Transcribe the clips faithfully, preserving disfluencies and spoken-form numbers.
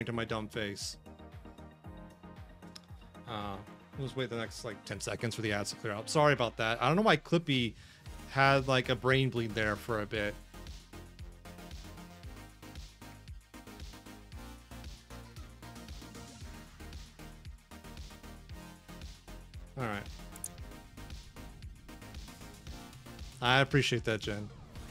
to my dumb face. Uh, we'll just wait the next like ten seconds for the ads to clear out. Sorry about that. I don't know why Clippy had like a brain bleed there for a bit. All right. I appreciate that, Jen.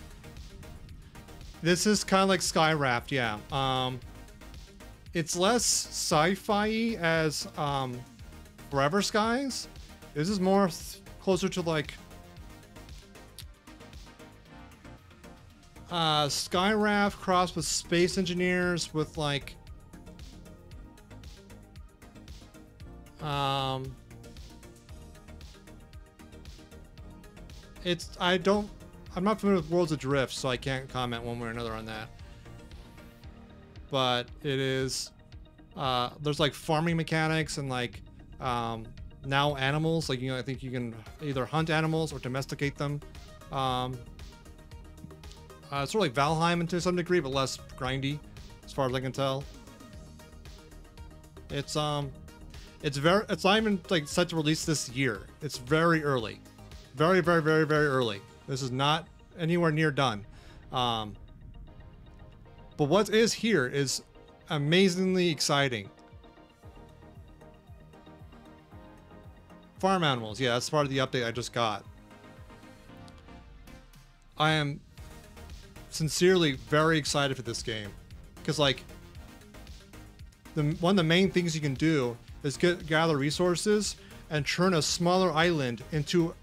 This is kind of like Skyraft, yeah. Um, it's less sci-fi as um, Forever Skies. This is more closer to like uh, Skyraft crossed with Space Engineers with like um, it's I don't I'm not familiar with Worlds Adrift, so I can't comment one way or another on that. But it is, uh, there's like farming mechanics and like um, now animals. Like, you know, I think you can either hunt animals or domesticate them. Um, uh, it's sort of like Valheim to some degree, but less grindy, as far as I can tell. It's um, it's very, it's not even like set to release this year. It's very early, very, very, very, very early. This is not anywhere near done. Um, but what is here is amazingly exciting. Farm animals. Yeah, that's part of the update I just got. I am sincerely very excited for this game. Because, like, the, one of the main things you can do is get, gather resources and turn a smaller island into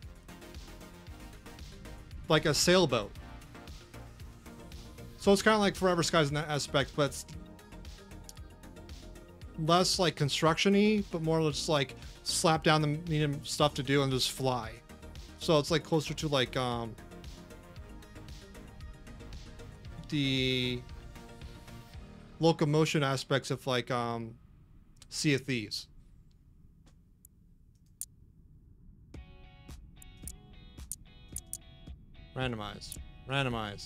like a sailboat. So it's kind of like Forever Skies in that aspect, but it's less like construction-y, but more just like slap down the needed stuff to do and just fly. So it's like closer to like um the locomotion aspects of like um Sea of Thieves. Randomize. Randomize.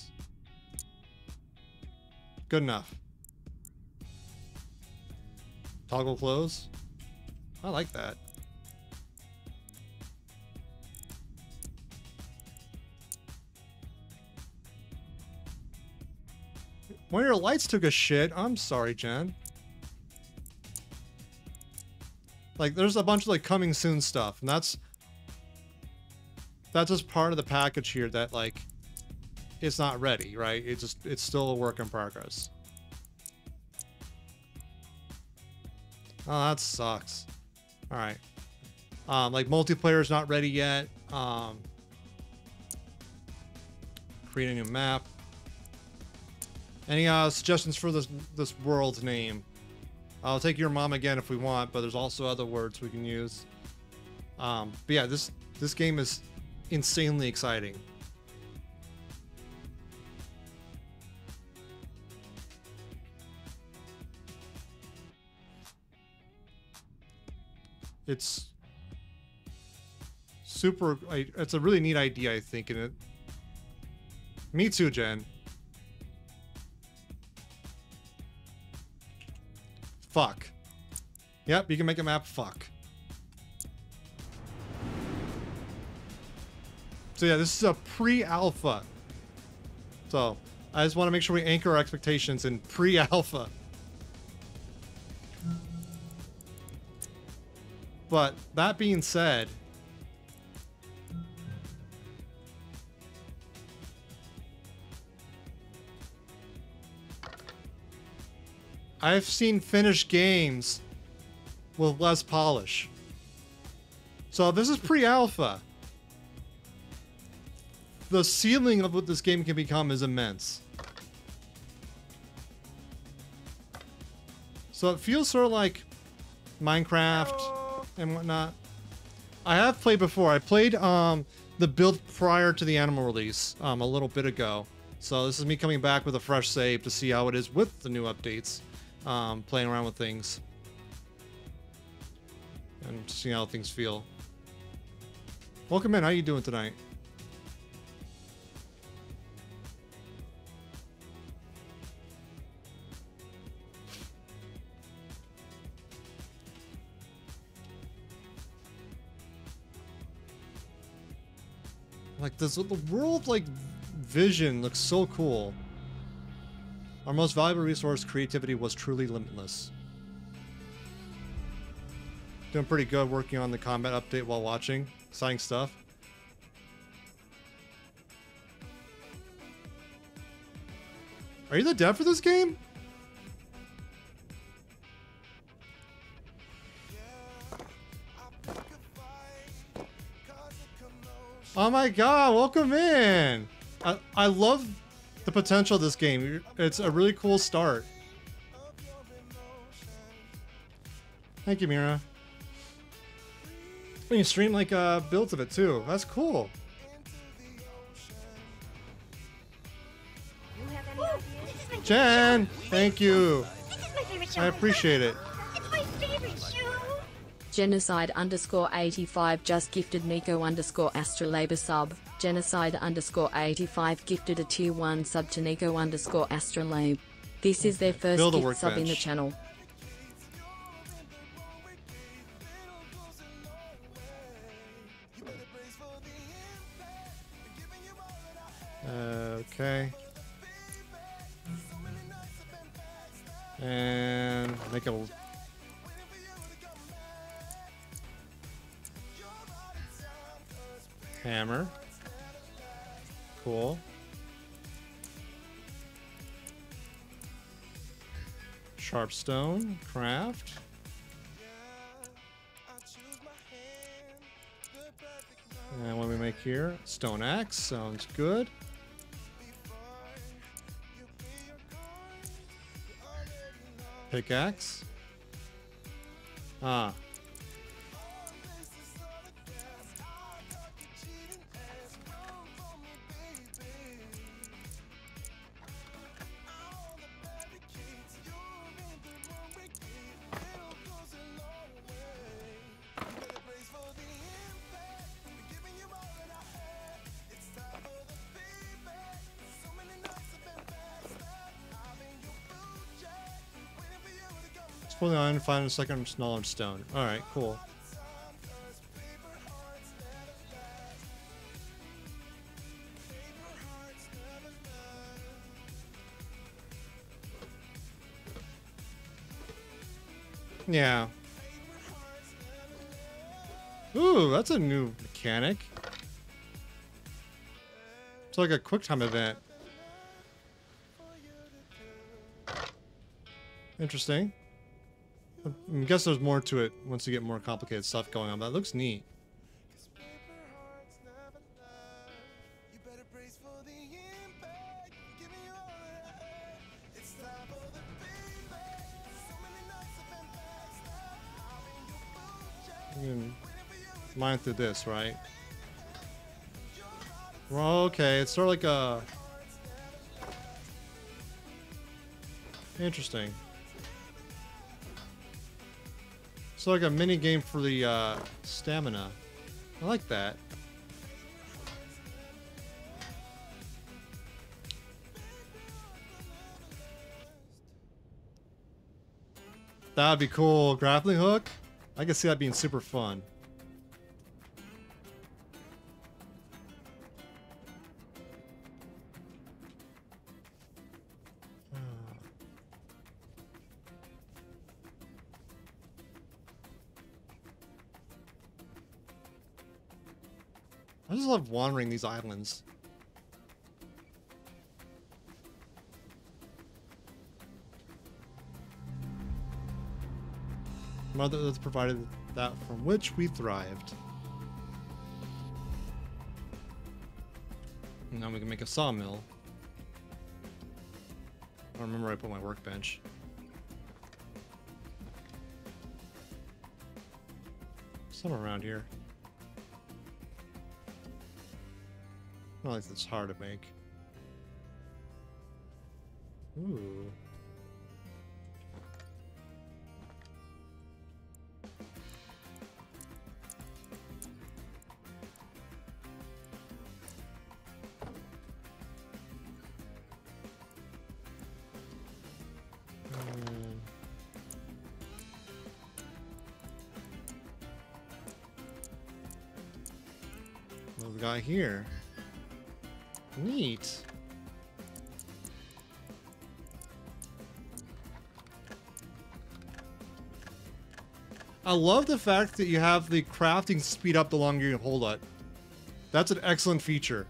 Good enough. Toggle close. I like that. One of your lights took a shit. I'm sorry, Jen. Like, there's a bunch of like coming soon stuff, and that's that's just part of the package here that like it's not ready, right? It's just it's still a work in progress. Oh, that sucks. All right. Um, like multiplayer is not ready yet. Um, create a new map. Any uh, suggestions for this this world's name? I'll take your mom again if we want, but there's also other words we can use. Um, but yeah, this this game is insanely exciting. It's super. It's a really neat idea, I think, and it. Me too, Jen. Fuck. Yep, you can make a map. Fuck. So yeah, this is a pre-alpha. So I just want to make sure we anchor our expectations in pre-alpha. But that being said, I've seen finished games with less polish. So this is pre-alpha. The ceiling of what this game can become is immense. So it feels sort of like Minecraft and whatnot. I have played before. I played um, the build prior to the Animal release um, a little bit ago. So this is me coming back with a fresh save to see how it is with the new updates. Um, playing around with things. And seeing how things feel. Welcome in. How you doing tonight? Like this, the world like vision looks so cool. Our most valuable resource, creativity, was truly limitless. Doing pretty good working on the combat update while watching. Exciting stuff. Are you the dev for this game? Oh my god, welcome in! I, I love the potential of this game. It's a really cool start. Thank you, Mira. And you stream like uh, builds of it too. That's cool. Jen, thank you. I appreciate it. It's my favorite show. Genocide underscore eighty-five just gifted Nico underscore Astrolabe sub. Genocide underscore eighty-five gifted a tier one sub to Nico underscore Astrolabe. This is their first Build a gift sub in the workbench. channel. Okay. And make a hammer. Cool. Sharpstone, craft. And what do we make here? Stone axe, sounds good. Pickaxe. Ah. Pull the iron, find a second knowledge stone. Alright, cool. Yeah. Ooh, that's a new mechanic. It's like a quick time event. Interesting. I guess there's more to it once you get more complicated stuff going on, but it looks neat. You can mine through this, right? Well, okay, it's sort of like a... Interesting. It's like a mini game for the uh, stamina. I like that. That would be cool. Grappling hook? I can see that being super fun. I just love wandering these islands. Mother Earth provided that from which we thrived. And now we can make a sawmill. I don't remember where I put my workbench. Somewhere around here. Not like it's hard to make. Ooh. Um, what we got here? Neat. I love the fact that you have the crafting speed up the longer you hold it. That's an excellent feature.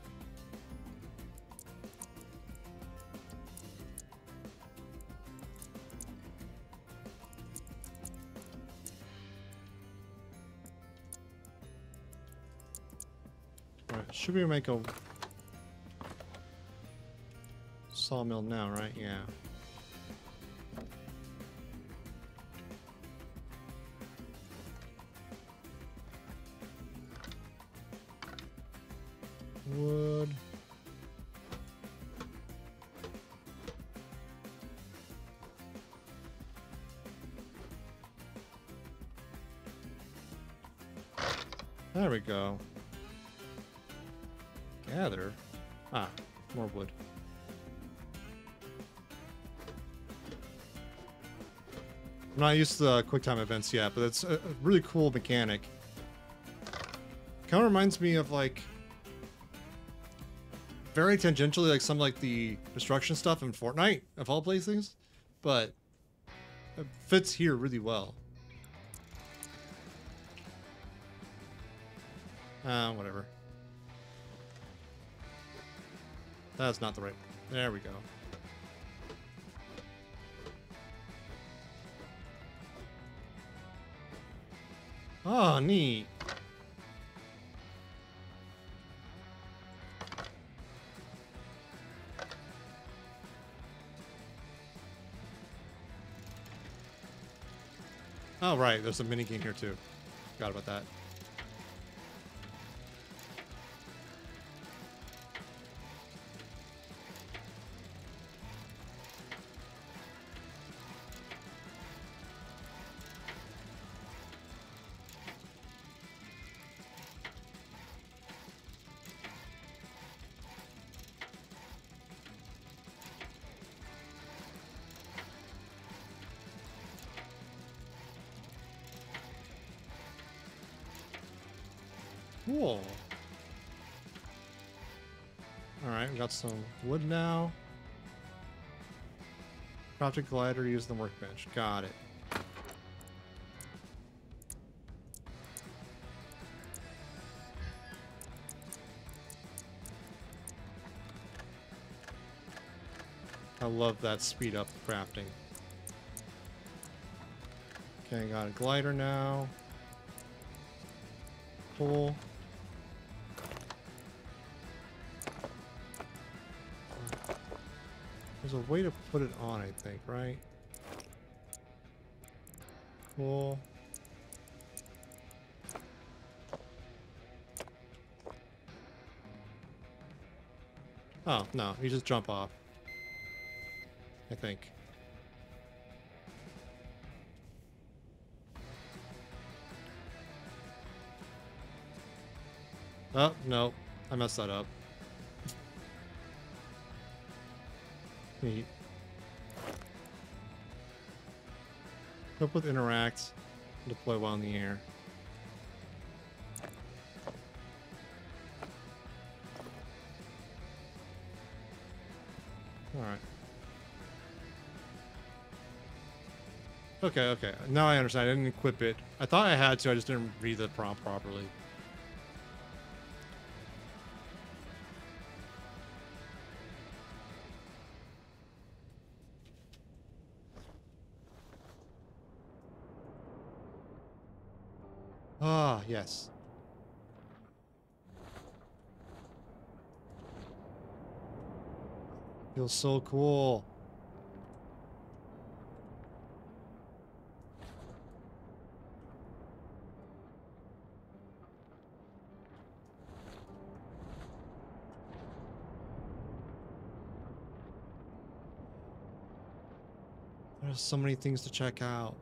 Right, should we make a sawmill now, right? Yeah. Wood. There we go. Gather. Ah, more wood. I'm not used to the QuickTime events yet, but it's a, a really cool mechanic. Kind of reminds me of like very tangentially like some like the destruction stuff in Fortnite of all places, but it fits here really well. Ah, uh, whatever. That's not the right. There we go. Oh, neat. Oh, right. There's a mini game here too. Forgot about that. Cool. Alright, we got some wood now. Project glider, use the workbench. Got it. I love that speed up crafting. Okay, got a glider now. Cool. There's a way to put it on, I think, right? Cool. Oh, no, you just jump off. I think. Oh, no. I messed that up. Neat. Equip with interact. Deploy while in the air. Alright. Okay, okay. Now I understand. I didn't equip it. I thought I had to, I just didn't read the prompt properly. Ah, yes. Feels so cool. There's so many things to check out.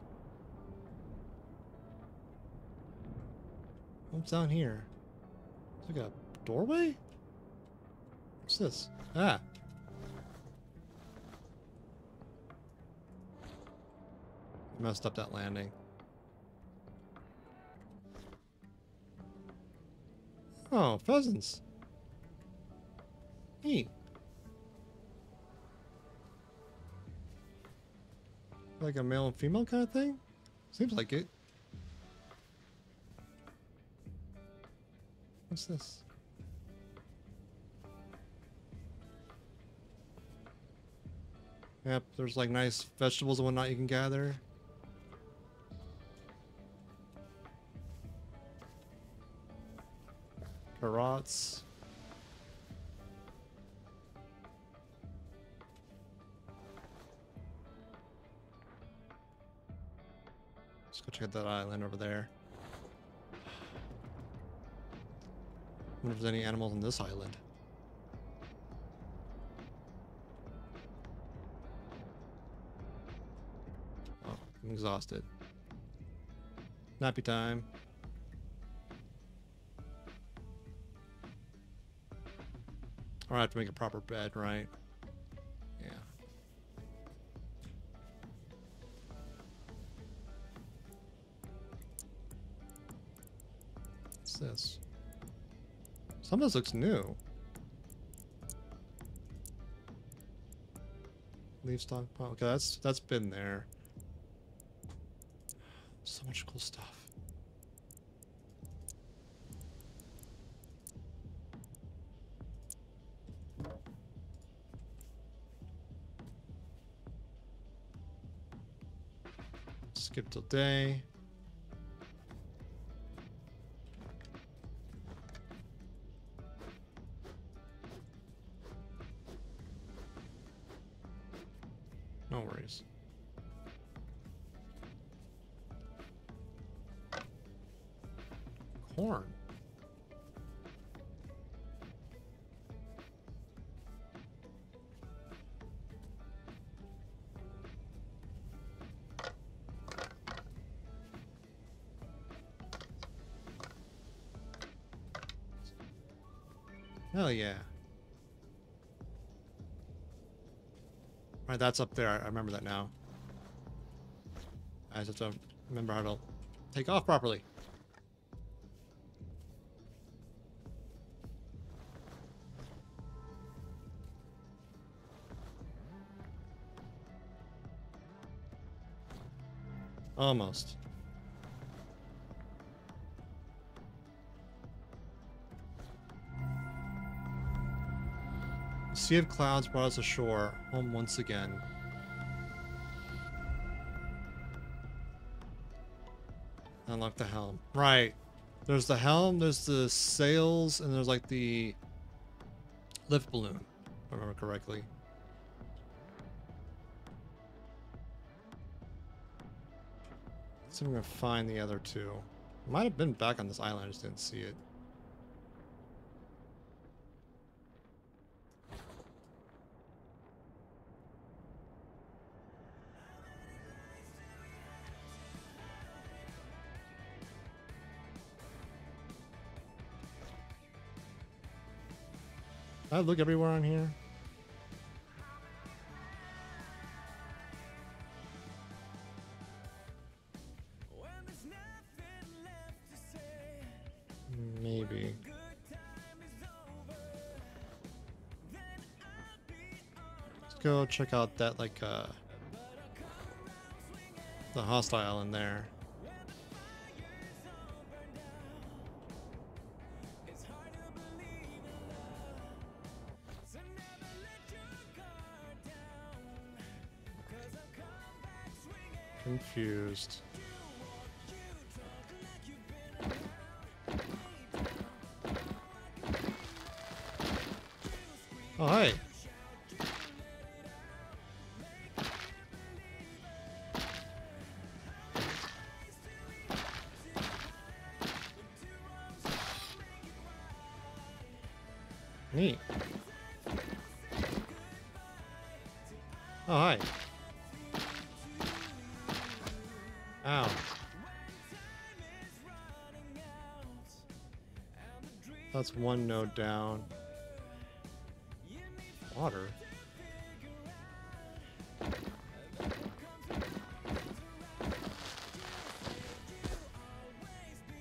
What's down here? It's like a doorway? What's this? Ah. Messed up that landing. Oh, pheasants. Neat. Like a male and female kind of thing? Seems like it. What's this? Yep, there's like nice vegetables and whatnot you can gather. Carrots. Let's go check that island over there. I wonder if there's any animals on this island. Oh, I'm exhausted. Nappy time. Or I have to make a proper bed, right? Yeah. What's this? Some of this looks new. Leaf stockpile. Okay, that's that's been there. So much cool stuff. Skip till day. No worries. Corn. Hell yeah. Alright, that's up there. I remember that now. I just have to remember how to take off properly. Almost. A sea of clouds brought us ashore, home once again. Unlock the helm. Right. There's the helm, there's the sails, and there's like the lift balloon, if I remember correctly. Let's see if I'm gonna find the other two. Might have been back on this island, I just didn't see it. Did I look everywhere on here? Maybe. Let's go check out that, like, uh, the hostile island there. Confused. Oh, hi. Neat. Oh, hi. Ow. That's one node down. Water.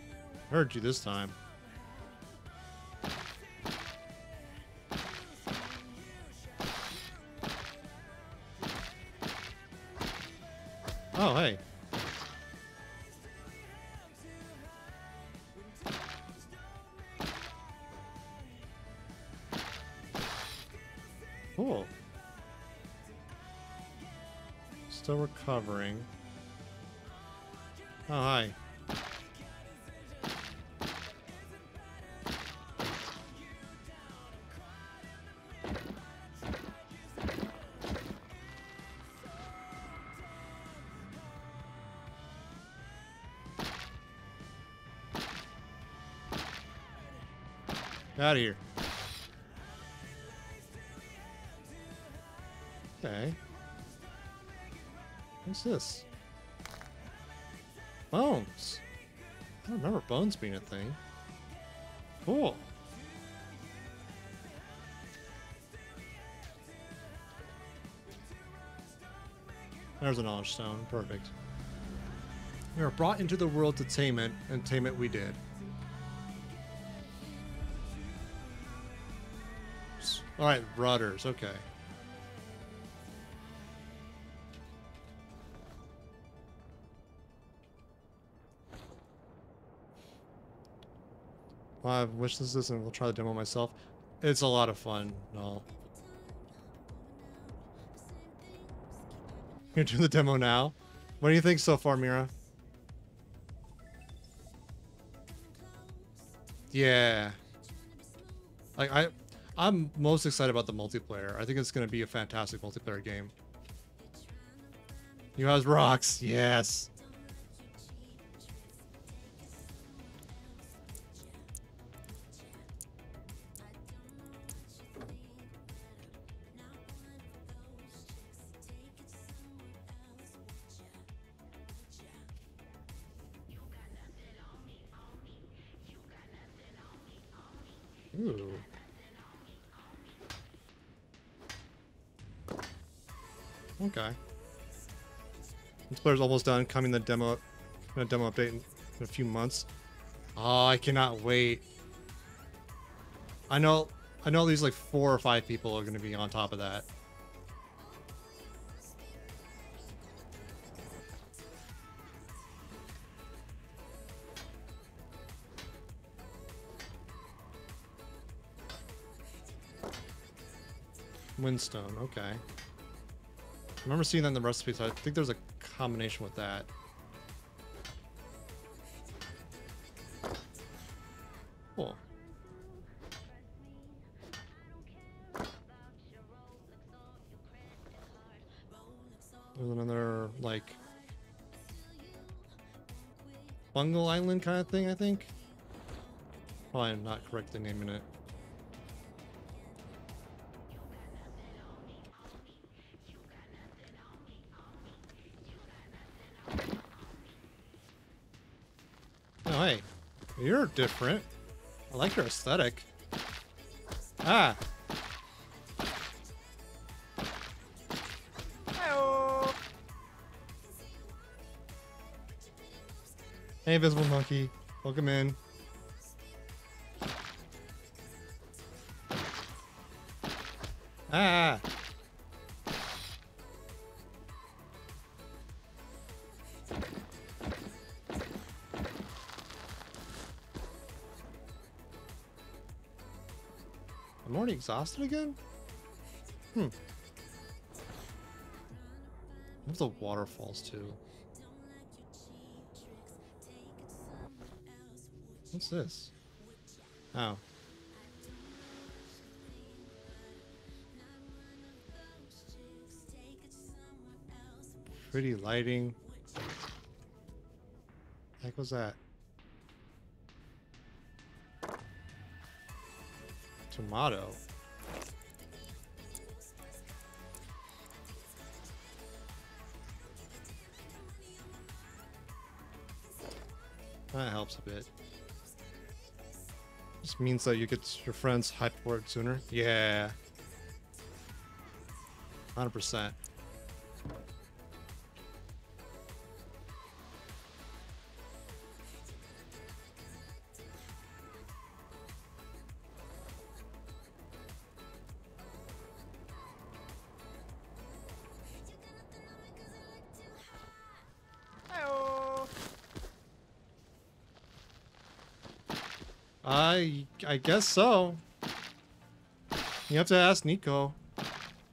Heard you this time. Cool. Still recovering. Oh, hi. Out of here. Okay. What's this? Bones. I don't remember bones being a thing. Cool. There's a knowledge stone. Perfect. We were brought into the world to tame it, and tame it we did. Alright, rudders. Okay. Well, I wish this is, and we'll try the demo myself. It's a lot of fun. No. You're doing the demo now? What do you think so far, Mira? Yeah. Like, I... I'm most excited about the multiplayer. I think it's going to be a fantastic multiplayer game. You has rocks. Yes. Ooh. Okay. This player's almost done. Coming the demo, a demo update in, in a few months. Oh, I cannot wait. I know, I know. These like four or five people are going to be on top of that. Windstone. Okay. I remember seeing that in the recipe, so I think there's a combination with that. Cool. There's another, like, Bungle Island kind of thing, I think. Probably not correctly naming it. Oh, hey, you're different. I like your aesthetic. Ah. Hi-oh. Hey, Invisible Monkey. Welcome in. Ah. I'm already exhausted again? Hmm. There's the waterfalls too. What's this? Oh. Pretty lighting. The heck was that? Tomato. That helps a bit. Just means that you get your friends hyped for it sooner. Yeah. one hundred percent. I I guess so. You have to ask Nico.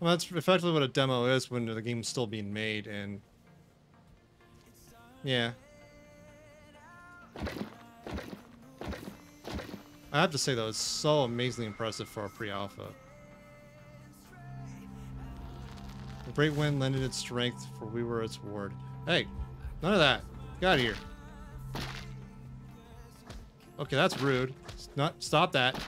Well, that's effectively what a demo is when the game's still being made, and yeah. I have to say though, it's so amazingly impressive for a pre-alpha. The great wind lended its strength, for we were its ward. Hey, none of that. Get out of here. Okay, that's rude. Not stop that.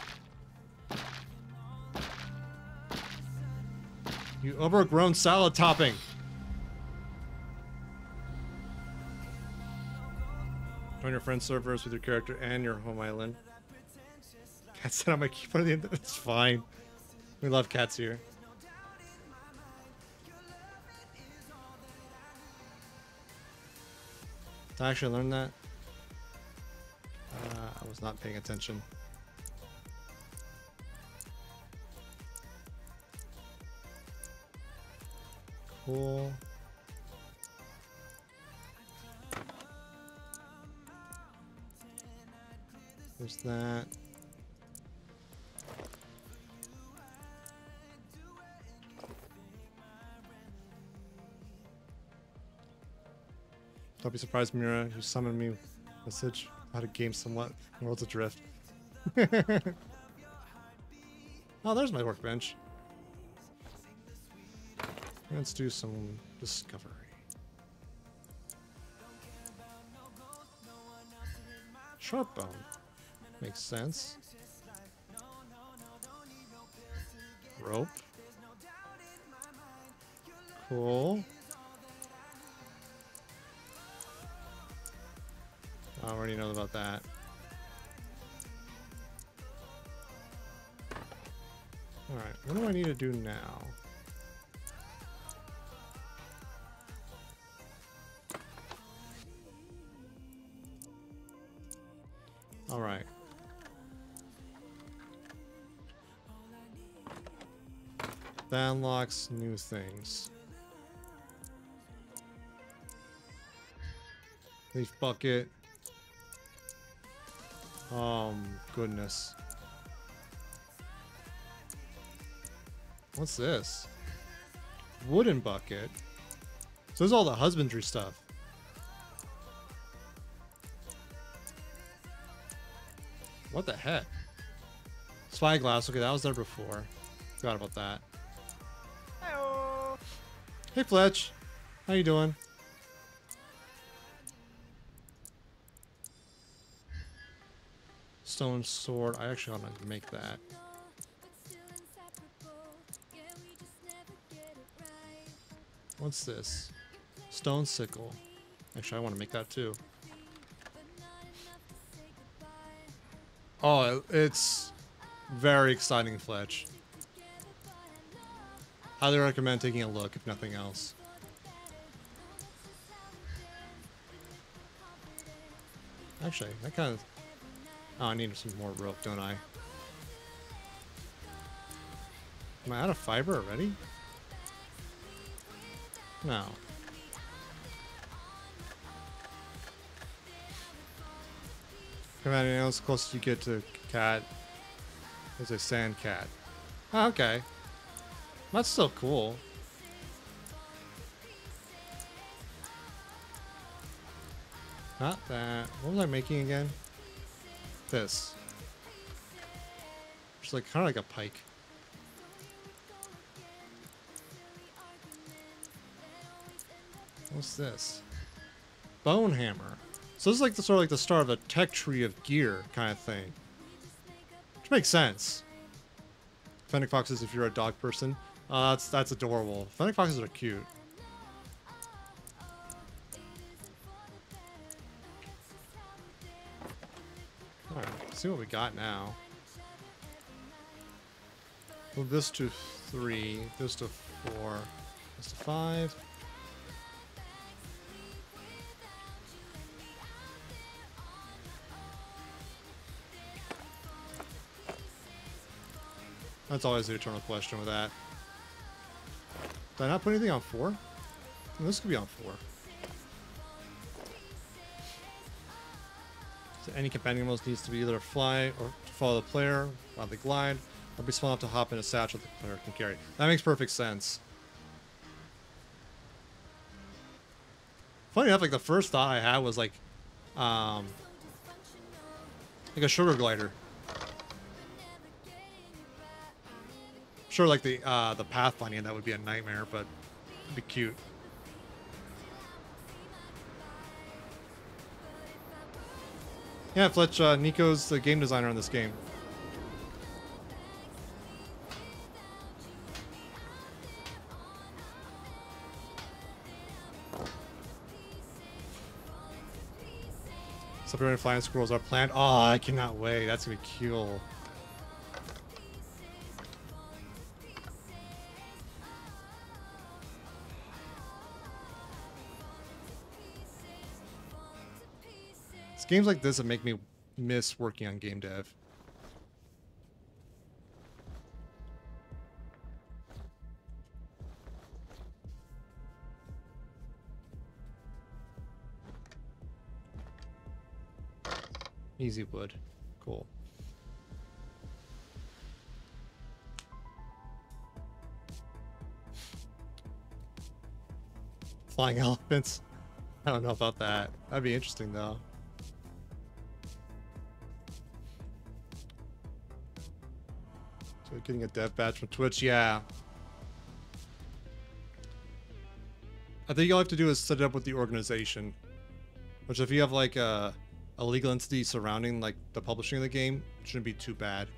You overgrown salad topping. Join your friend servers with your character and your home island. Cat said I'm gonna keep one of the end. It's fine. We love cats here. Did I actually learn that? Uh, I was not paying attention. Cool. There's that. Don't be surprised, Mira. You summoned me. Message how to game somewhat. Worlds Adrift. Oh, there's my workbench. Let's do some discovery. Sharp bone. Makes sense. Rope. Cool. I already know about that. Alright, what do I need to do now? Alright. That unlocks new things. Leaf bucket. Um, goodness. What's this? Wooden bucket. So there's all the husbandry stuff. What the heck? Spyglass. Okay, that was there before. Forgot about that. Hello. Hey, Fletch. How you doing? Stone sword. I actually want to make that. What's this? Stone sickle. Actually, I want to make that too. Oh, it's very exciting, Fletch. Highly recommend taking a look, if nothing else. Actually, that kind of... Oh, I need some more rope, don't I? Am I out of fiber already? No. Come on, you know, as close as you get to cat. There's a sand cat. Oh, okay. That's still cool. Not that. What was I making again? This. It's like kind of like a pike. What's this? Bone hammer. So this is like the sort of like the start of a tech tree of gear kind of thing. Which makes sense. Fennec foxes if you're a dog person. Uh, that's that's adorable. Fennec foxes are cute. Alright, let's see what we got now. Move this to three, this to four, this to five. That's always the eternal question with that. Did I not put anything on four? Well, this could be on four. So any companion animals needs to be either fly or follow the player while they glide, Or be small enough to hop in a satchel the player can carry. That makes perfect sense. Funny enough, like the first thought I had was like, um, like a sugar glider. Sure, like the uh, the pathfinding, that would be a nightmare, but it'd be cute. Yeah, Fletch, uh, Nico's the game designer on this game. Submarine flying squirrels are planned. Oh, I cannot wait. That's gonna be cool. It's games like this that make me miss working on game dev. Easy wood. Cool. Flying elephants. I don't know about that. That'd be interesting though. So getting a dev badge from Twitch, yeah. I think all you have to do is set it up with the organization. Which if you have like a a legal entity surrounding like the publishing of the game, it shouldn't be too bad.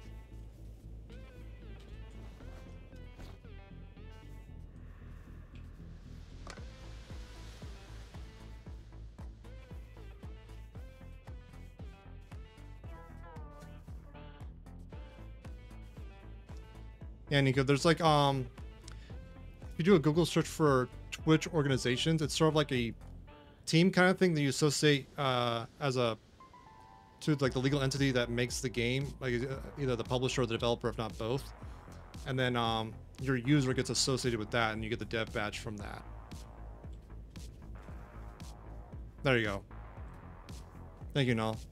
Yeah, Nico, there's like um if you do a Google search for Twitch organizations, it's sort of like a team kind of thing that you associate uh as a to like the legal entity that makes the game, like uh, either the publisher or the developer, if not both. And then um, your user gets associated with that, and you get the dev badge from that. There you go. Thank you, Null.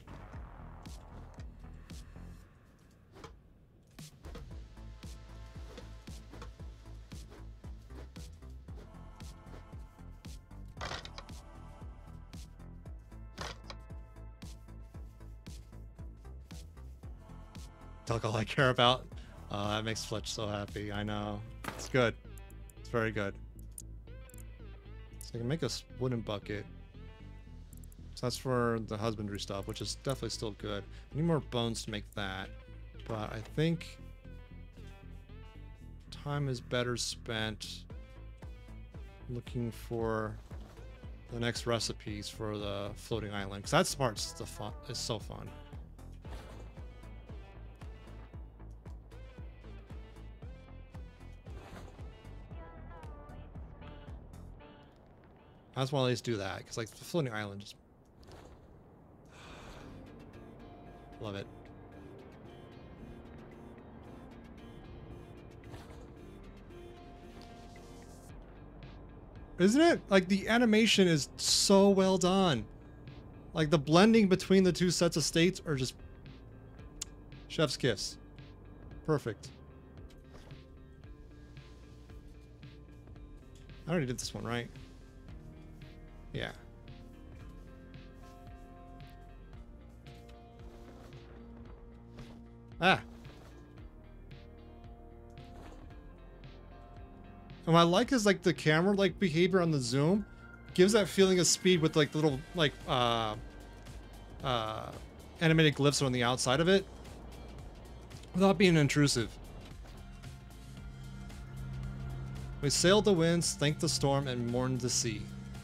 Talk all I care about. Uh, that makes Fletch so happy. I know. It's good. It's very good. So I can make a wooden bucket. So that's for the husbandry stuff, which is definitely still good. I need more bones to make that. But I think time is better spent looking for the next recipes for the floating island. Because that part's the fun. It's so fun. I just want to at least do that, because like the floating island just love it. Isn't it? Like the animation is so well done. Like the blending between the two sets of states are just chef's kiss. Perfect. I already did this one, right? Yeah. Ah. And what I like is like the camera like behavior on the zoom gives that feeling of speed with like little like uh uh animated glyphs on the outside of it without being intrusive. We sailed the winds, thanked the storm, and mourned the sea.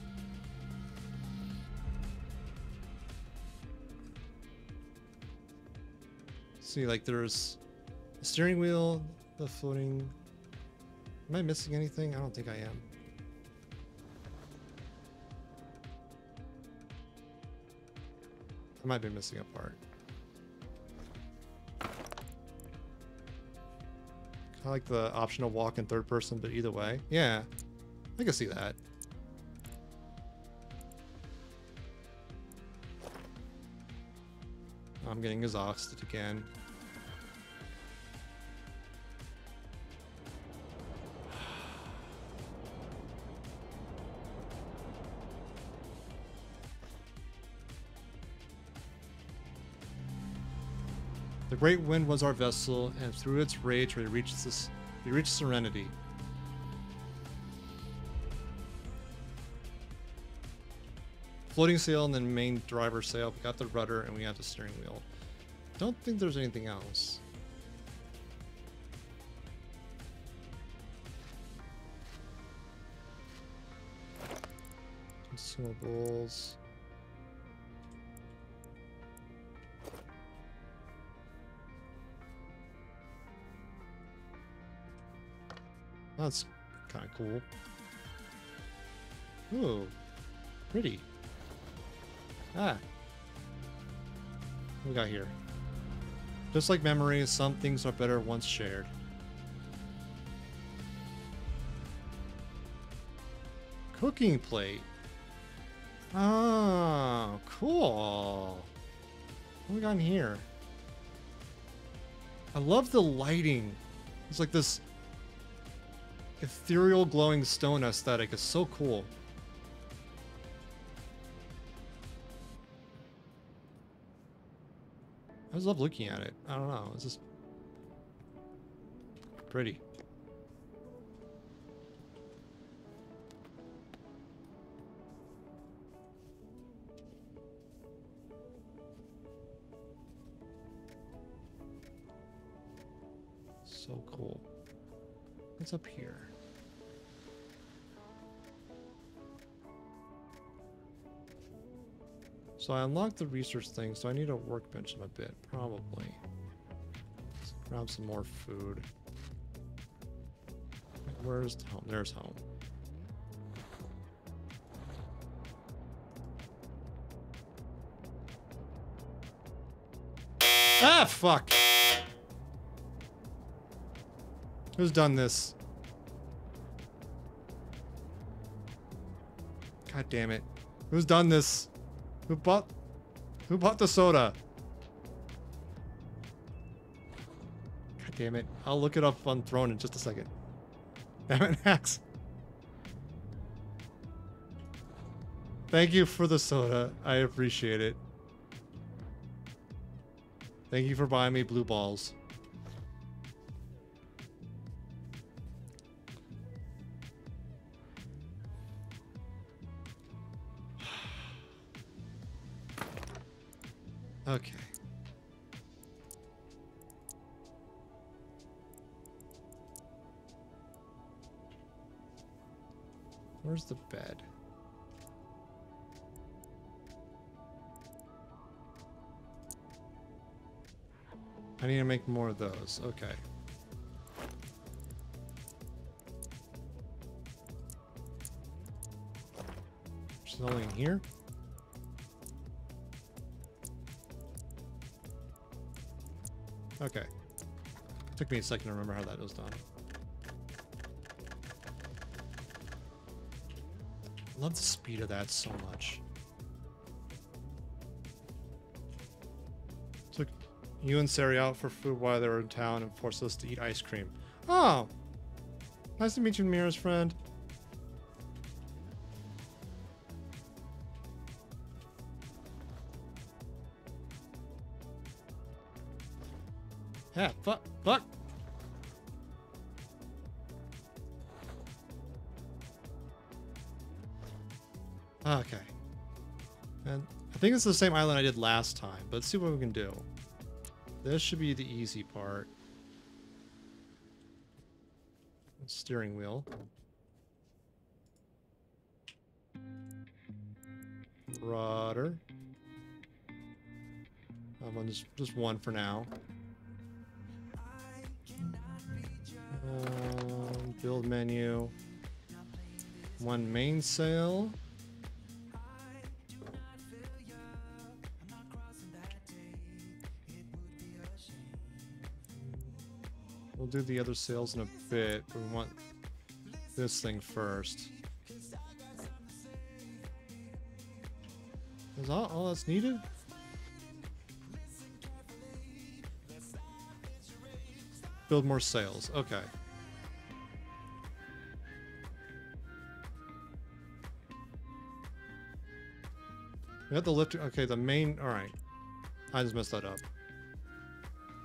See, like there's the steering wheel, the floating. Am I missing anything? I don't think I am. I might be missing a part. I like the option to walk in third person, but either way. Yeah, I can see that. I'm getting exhausted again. The great wind was our vessel, and through its rage we reached this we reached serenity. Floating sail and then main driver sail. We got the rudder and we got the steering wheel. Don't think there's anything else. Consumables. That's kind of cool. Ooh, pretty. Ah. What we got here? Just like memories, some things are better once shared. Cooking plate. Oh, cool. What we got in here? I love the lighting. It's like this ethereal glowing stone aesthetic. It's so cool. I just love looking at it. I don't know. It's just pretty. So cool. What's up here? So I unlocked the research thing, so I need a workbench in a bit, probably. Let's grab some more food. Where's home? There's home. Ah, fuck! Who's done this? God damn it. Who's done this? Who bought Who bought the soda? God damn it. I'll look it up on Throne in just a second. Damn it, Axe. Thank you for the soda. I appreciate it. Thank you for buying me blue balls. Okay. Where's the bed? I need to make more of those. Okay. She's only in here? Okay. Took me a second to remember how that was done. Love the speed of that so much. Took you and Sari out for food while they were in town and forced us to eat ice cream. Oh! Nice to meet you, Mira's friend. Yeah, fuck, fuck. Okay. And I think it's the same island I did last time, but let's see what we can do. This should be the easy part. Steering wheel. Rudder. I'm on just, just one for now. Um, build menu. One mainsail. We'll do the other sails in a bit, but we want this thing first. Is that all that's needed? Build more sails. Okay. We have to lift. Okay, the main. All right. I just messed that up.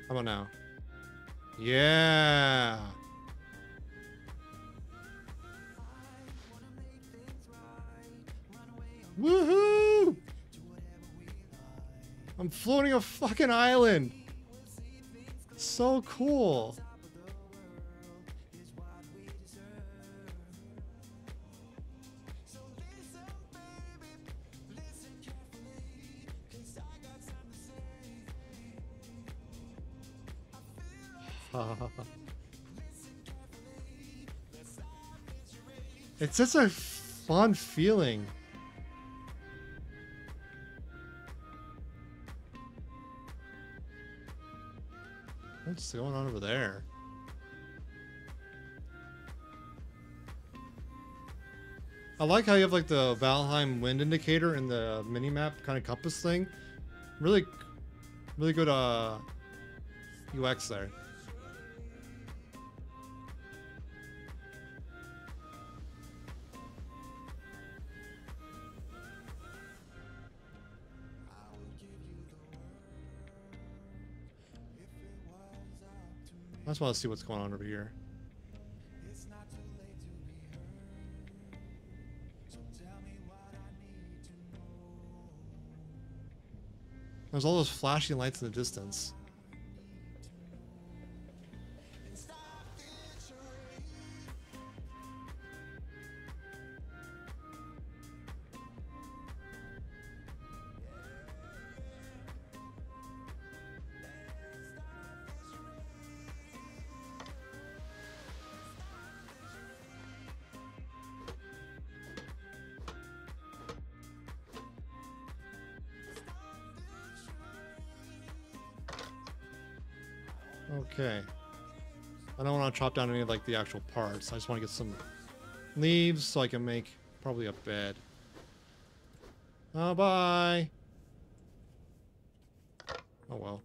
How about now? Yeah. Woohoo! I'm floating a fucking island. So cool. It's such a fun feeling. What's going on over there? I like how you have like the Valheim wind indicator in the mini-map kind of compass thing. Really, really good uh, U X there. I just want to see what's going on over here. There's all those flashing lights in the distance. Okay. I don't want to chop down any of like the actual parts. I just want to get some leaves so I can make probably a bed. Oh, bye. Oh well.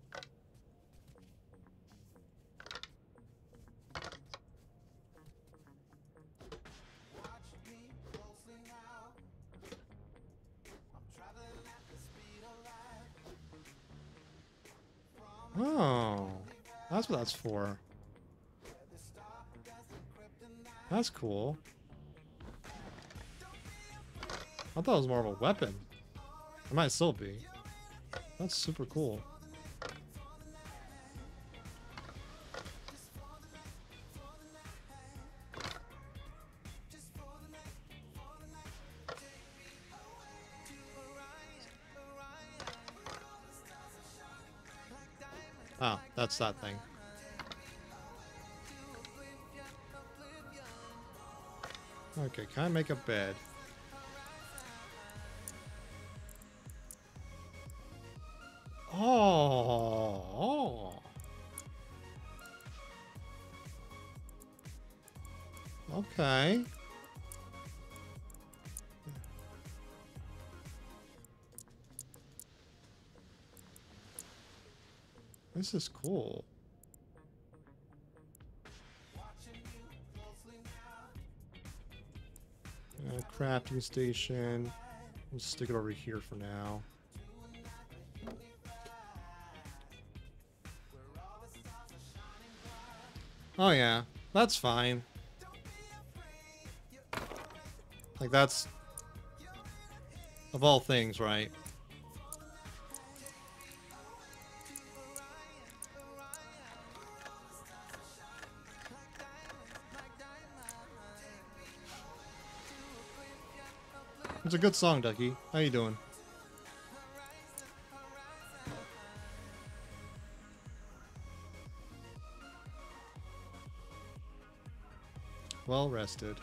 Oh, that's what that's for. That's cool. I thought it was more of a weapon. It might still be. That's super cool. Oh, that's that thing. Okay, can I make a bed? Oh, oh. Okay. This is cool. Uh, crafting station. We'll stick it over here for now. Oh yeah, that's fine. Like that's of all things, right? It's a good song, Ducky. How you doing? Well rested.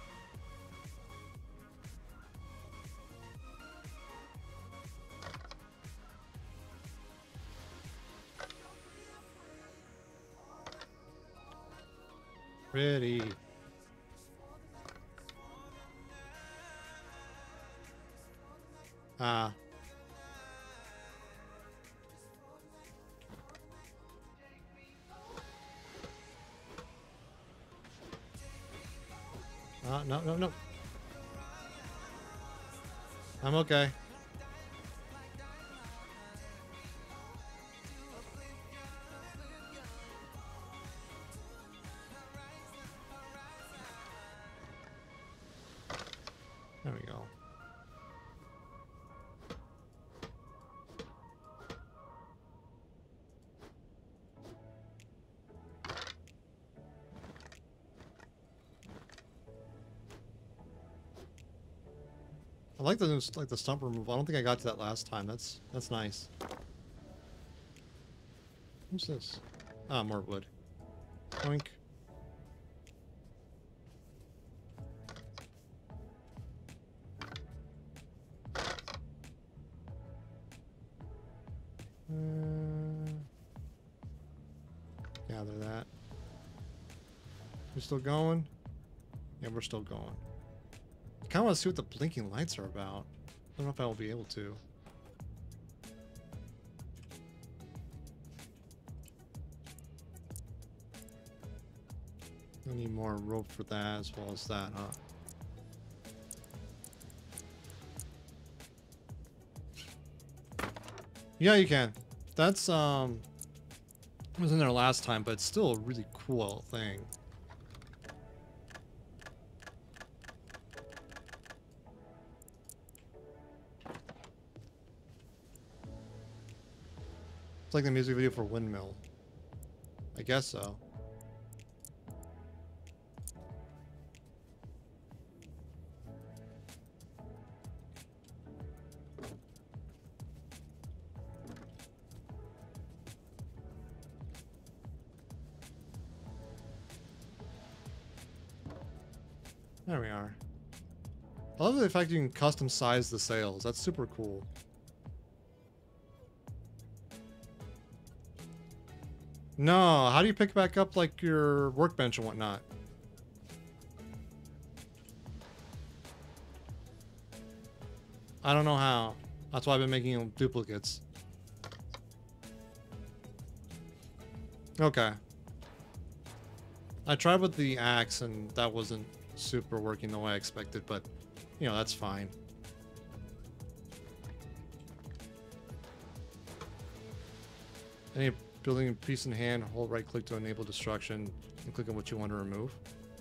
Ready. Ah. Uh, no, no, no. I'm okay. There we go. I like the new, like the stump removal. I don't think I got to that last time. That's that's nice. What's this? Ah, more wood. Oink. Uh, gather that. We're still going? Yeah, we're still going. I kind of want to see what the blinking lights are about. I don't know if I will be able to. I need more rope for that as well as that, huh? Yeah, you can. That's, um... it was in there last time, but it's still a really cool thing. It's like the music video for Windmill. I guess so. There we are. I love the fact you can custom size the sails. That's super cool. No, how do you pick back up like your workbench and whatnot? I don't know how. That's why I've been making duplicates. Okay. I tried with the axe and that wasn't super working the way I expected, but you know, that's fine. Any building a piece in hand, hold right click to enable destruction and click on what you want to remove.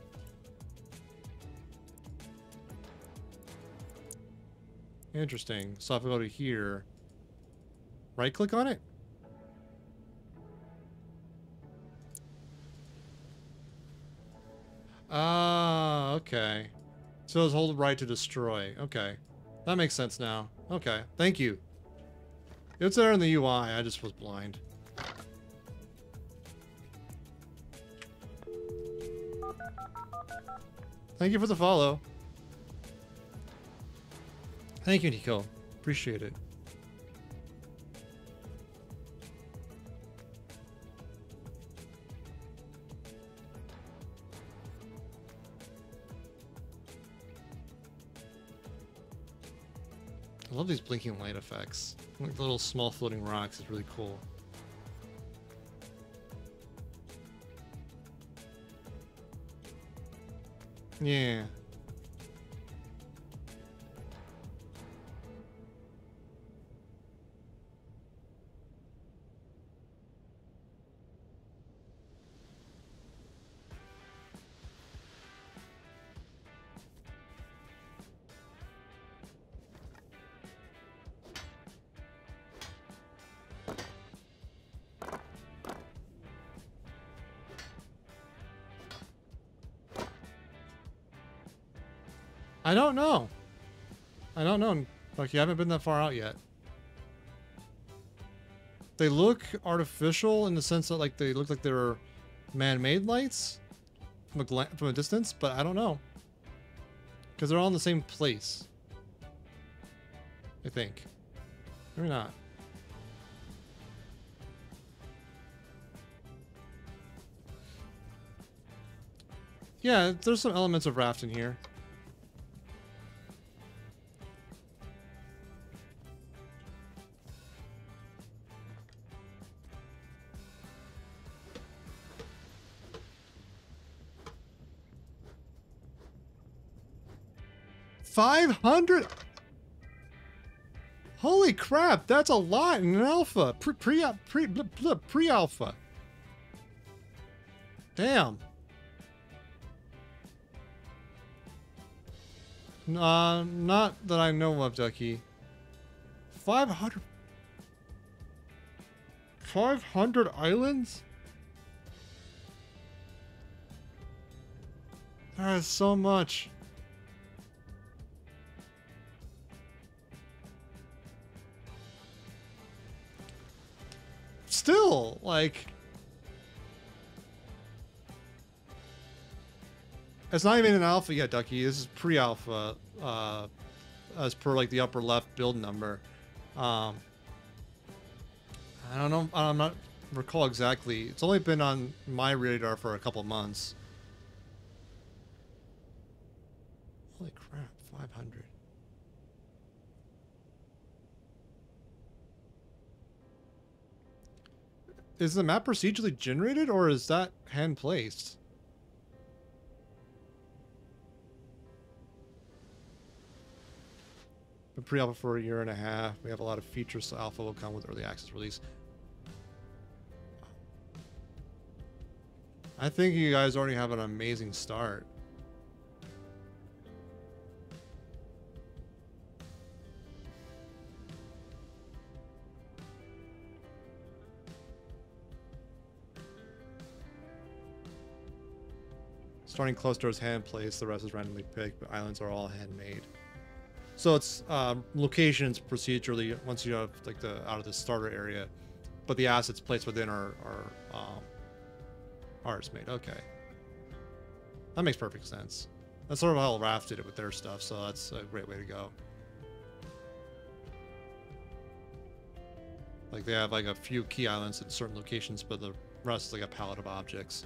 Interesting. So if I go to here, right click on it? Ah, okay. So it's hold right to destroy. Okay. That makes sense now. Okay. Thank you. It's there in the U I. I just was blind. Thank you for the follow. Thank you, Nico. Appreciate it. I love these blinking light effects. Like the little small floating rocks is really cool. Yeah. I don't know. I don't know. Like, you haven't been that far out yet. They look artificial in the sense that, like, they look like they're man-made lights from a, gla from a distance, but I don't know. Because they're all in the same place. I think. Maybe not. Yeah, there's some elements of raft in here. five hundred? Holy crap, that's a lot in an alpha. Pre, pre, pre, pre, pre-alpha. Damn. Uh, not that I know of, Ducky. five hundred... five hundred islands? That is so much. Still, like... It's not even an alpha yet, Ducky. This is pre-alpha, uh, as per like the upper left build number. Um, I don't know. I'm not recall exactly. It's only been on my radar for a couple months. Holy crap! five hundred. Is the map procedurally generated or is that hand placed? Been pre-alpha for a year and a half. We have a lot of features, so alpha will come with early access release. I think you guys already have an amazing start. Starting cluster is hand placed, the rest is randomly picked, but islands are all handmade. So it's um, locations procedurally once you have like the out of the starter area, but the assets placed within are are um, ours made. Okay, that makes perfect sense. That's sort of how Raft did it with their stuff, so that's a great way to go. Like they have like a few key islands in certain locations, but the rest is like a palette of objects.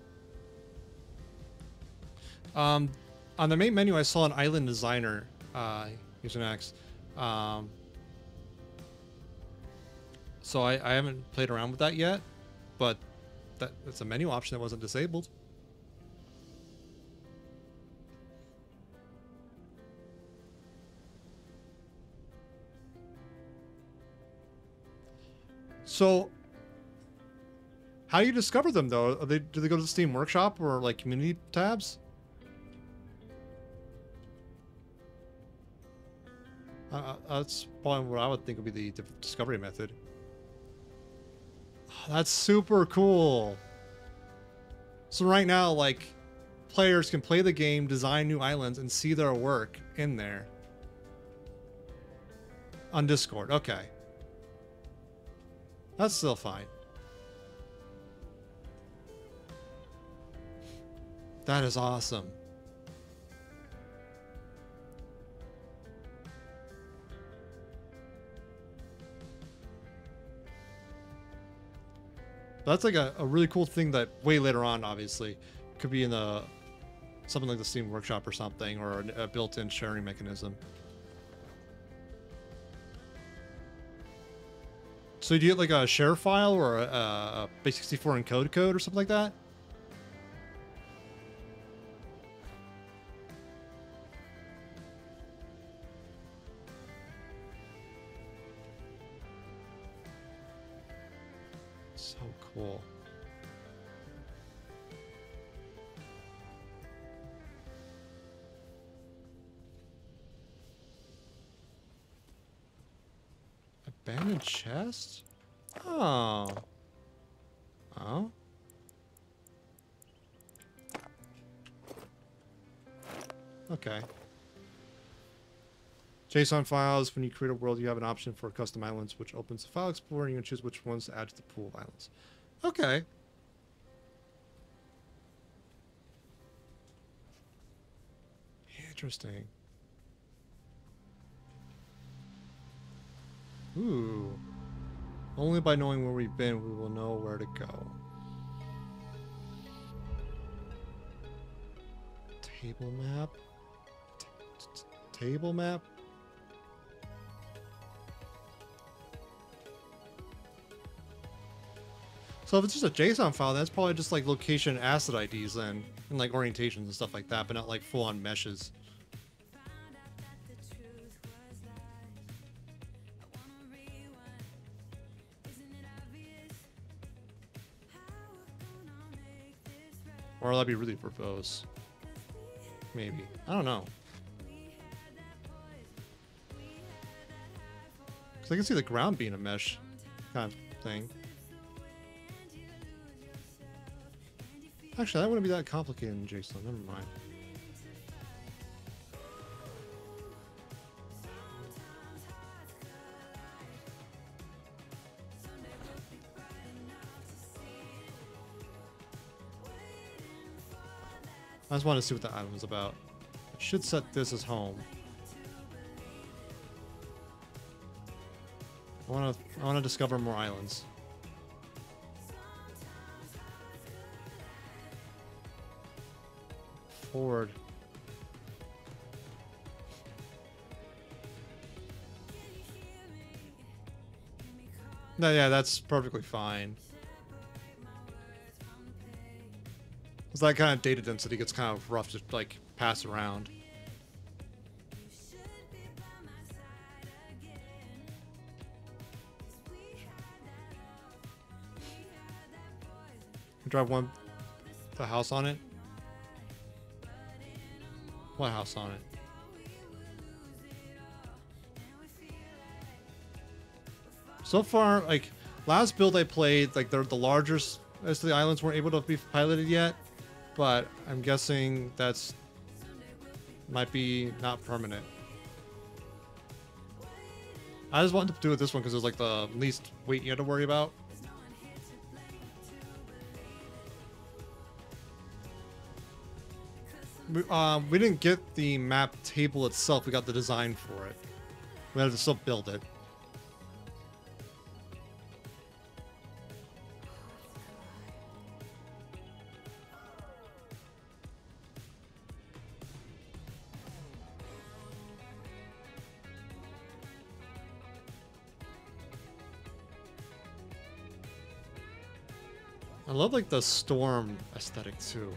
Um, on the main menu, I saw an island designer. Uh, here's an X. Um, so I, I haven't played around with that yet, but that, that's a menu option that wasn't disabled. So, how do you discover them though? Are they, do they go to the Steam Workshop or like community tabs? Uh, that's probably what I would think would be the discovery method. Oh, that's super cool. So right now, like, players can play the game, design new islands, and see their work in there. On Discord, okay. That's still fine. That is awesome. That's like a, a really cool thing that way later on, obviously, could be in the something like the Steam Workshop or something, or a, a built-in sharing mechanism. So do you get like a share file or a, a base sixty-four encode code or something like that? So cool. Abandoned chest? Oh. Oh. Okay. JSON files. When you create a world, you have an option for custom islands, which opens the file explorer, and you can choose which ones to add to the pool of islands. Okay. Interesting. Ooh. Only by knowing where we've been, we will know where to go. Table map? T- table map? So if it's just a JSON file, that's probably just like location asset I Ds then, and like orientations and stuff like that, but not like full-on meshes. Or that'd be really verbose. Maybe. I don't know. Because I can see the ground being a mesh kind of thing. Actually, that wouldn't be that complicated in JSON. Never mind. I just want to see what the item is about. I should set this as home. I want to. I want to discover more islands. Forward. No, yeah, that's perfectly fine. Because that kind of data density gets kind of rough to like pass around. Drive one, the house on it. What house on it? So far, like last build I played, like the the largest as the islands weren't able to be piloted yet, but I'm guessing that's might be not permanent. I just wanted to do it this one because it was like the least weight you had to worry about. We, um, we didn't get the map table itself, we got the design for it. We had to still build it. I love like the storm aesthetic too.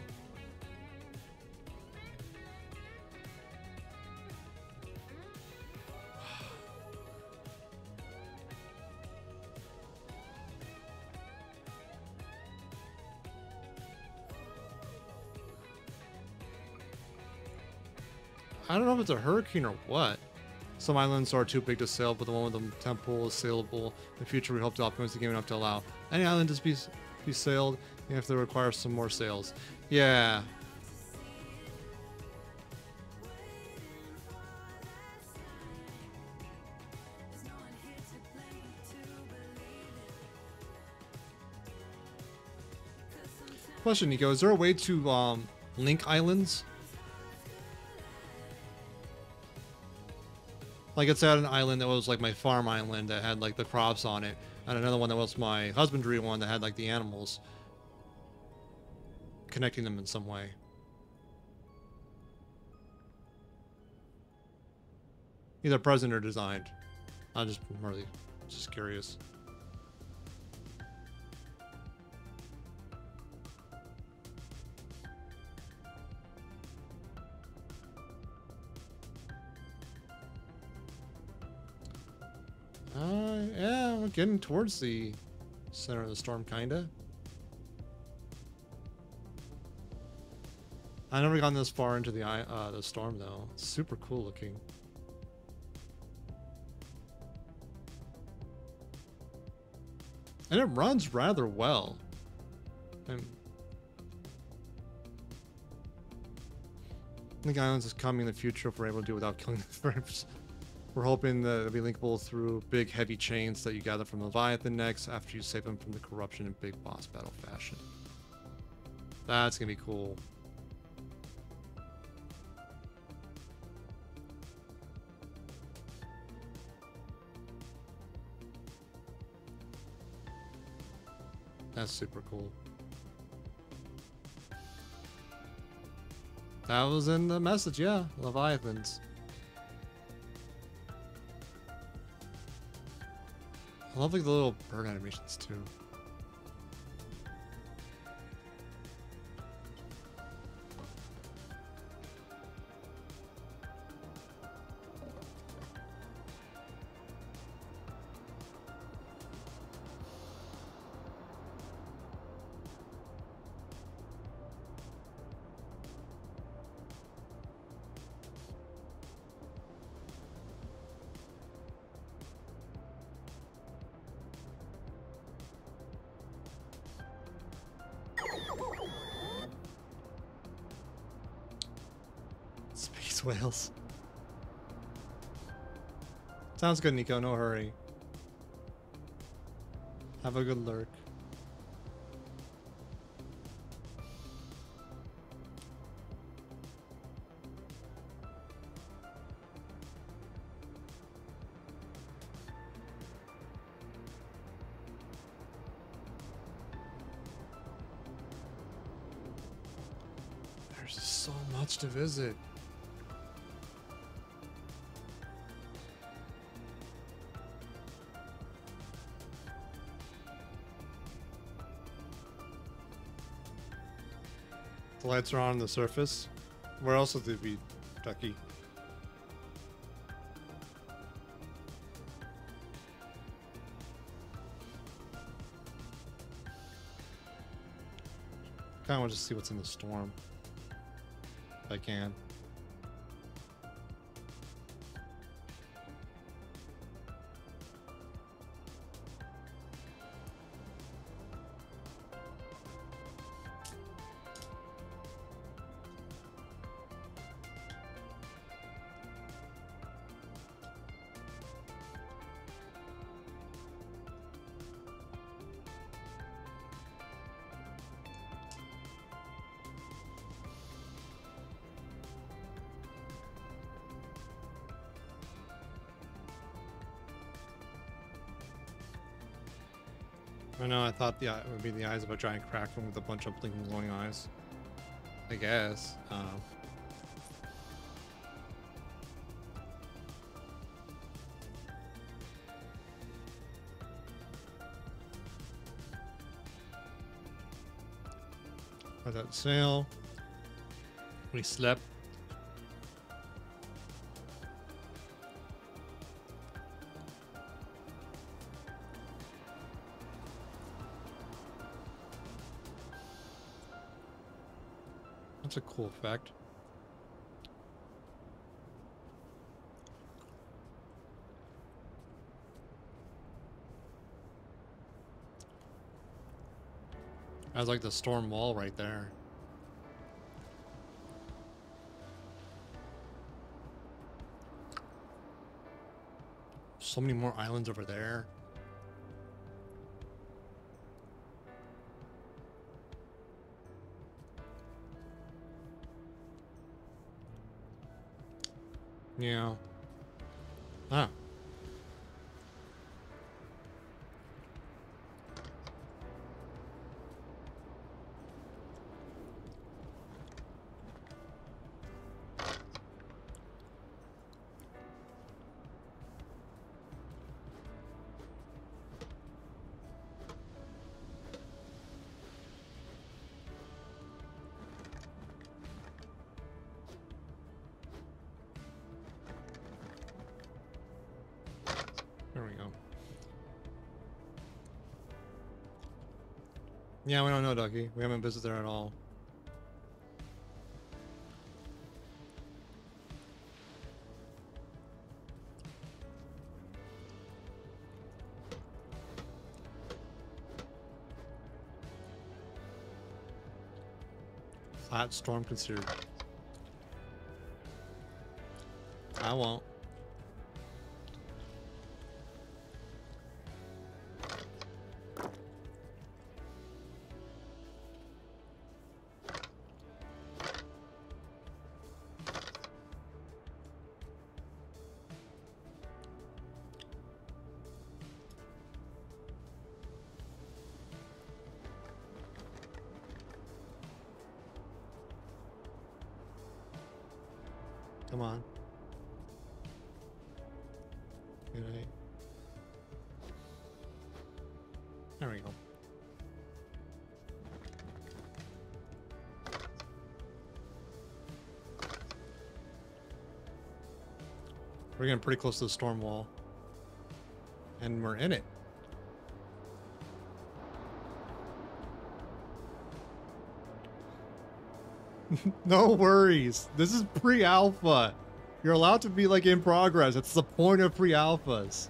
I don't know if it's a hurricane or what. Some islands are too big to sail, but the one with the temple is sailable. In the future, we hope to optimize the game enough to allow any island to be be sailed, even if they require some more sails. Yeah. Question, Nico, is there a way to um, link islands? Like it's at an island that was like my farm island that had like the crops on it, and another one that was my husbandry one that had like the animals. Connecting them in some way. Either present or designed. I'm just really just curious. Uh, yeah, we're getting towards the center of the storm, kinda. I never gotten this far into the eye, uh, the storm though. It's super cool looking. And it runs rather well. I'm, I think islands is coming in the future if we're able to do it without killing the thrips. We're hoping that it'll be linkable through big heavy chains that you gather from Leviathan next after you save them from the corruption in big boss battle fashion. That's gonna be cool. That's super cool. That was in the message, yeah. Leviathans. I love like the little bird animations too. Space whales. Sounds good, Nico. No hurry. Have a good lurk. There's so much to visit. The lights are on the surface. Where else would they be, Ducky? Kinda want to see what's in the storm. If I can. I know, I thought the eye would be the eyes of a giant kraken with a bunch of blinking glowing eyes. I guess. Um, let that sail. We slept. That's a cool effect. That's like the storm wall right there. So many more islands over there. Yeah. Ah. There we go. Yeah, we don't know, Ducky. We haven't visited there at all. Flat storm considered. I won't. Come on. Good night. There we go. We're getting pretty close to the storm wall. And we're in it. No worries. This is pre-alpha. You're allowed to be like in progress. It's the point of pre-alphas.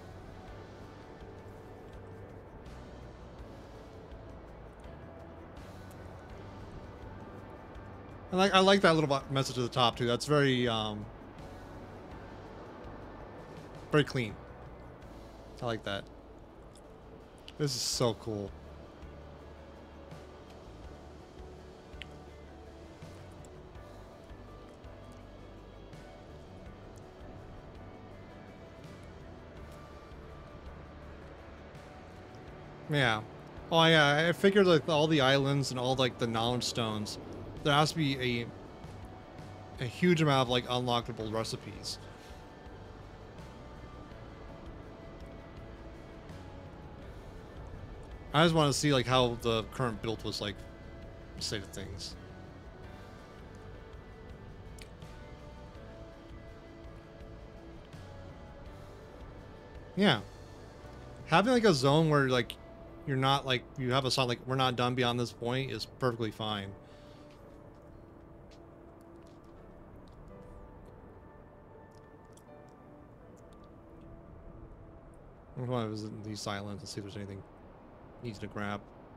I like I like that little message at the top too. That's very um Very clean. I like that. This is so cool. Yeah. Oh yeah, I figured like all the islands and all like the knowledge stones, there has to be a a huge amount of like unlockable recipes. I just want to see like how the current build was like state of things. Yeah. Having like a zone where like you're not like you have a song like we're not done beyond this point is perfectly fine. I want to visit these islands and see if there's anything easy to grab.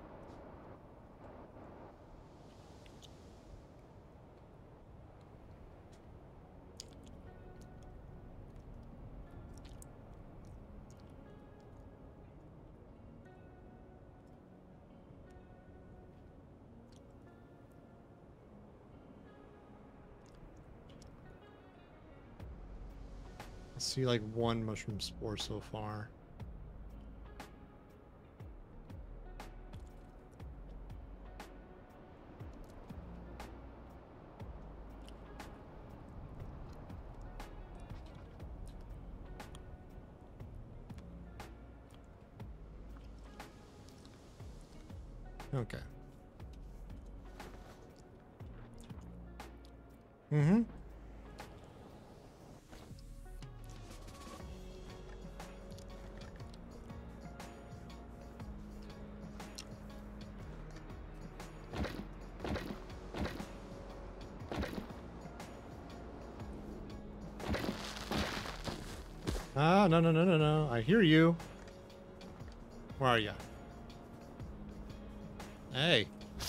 I see like one mushroom spore so far. Okay. Mm-hmm. Ah, no, no, no, no, no. I hear you. Where are you? Hey.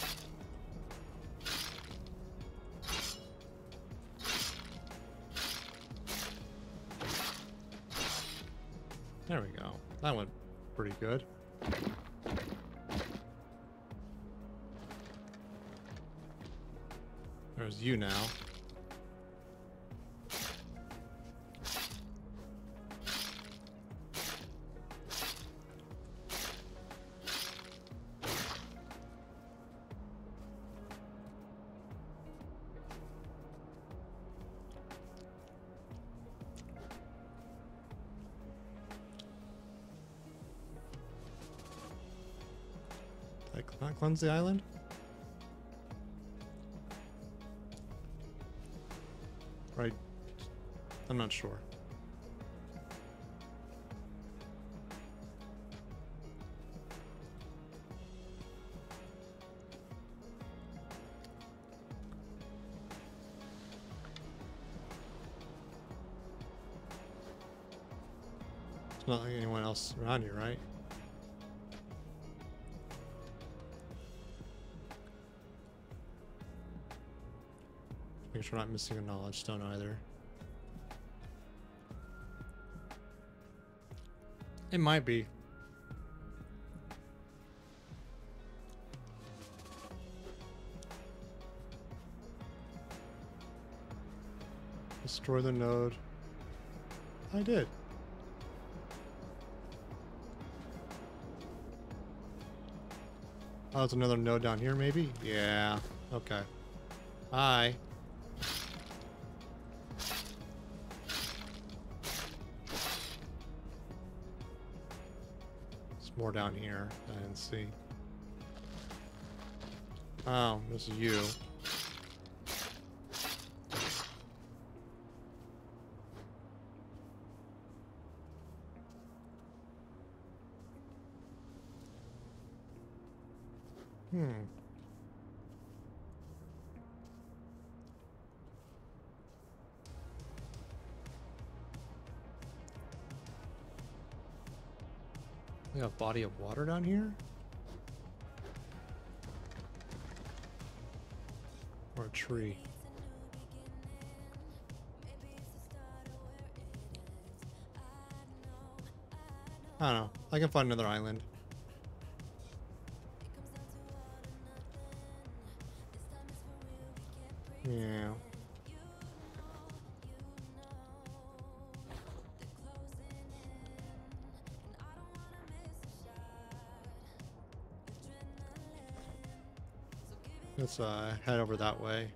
There we go. That went pretty good. There's you now. Not cleanse the island? Right. I'm not sure. There's not like anyone else around here, right? Make sure we're not missing a knowledge stone either. It might be. Destroy the node. I did. Oh, there's another node down here, maybe? Yeah. Okay. Hi. More down here. I didn't see. Oh, this is you. Hmm. We have a body of water down here? Or a tree? I don't know. I can find another island. Yeah. Let's uh, head over that way.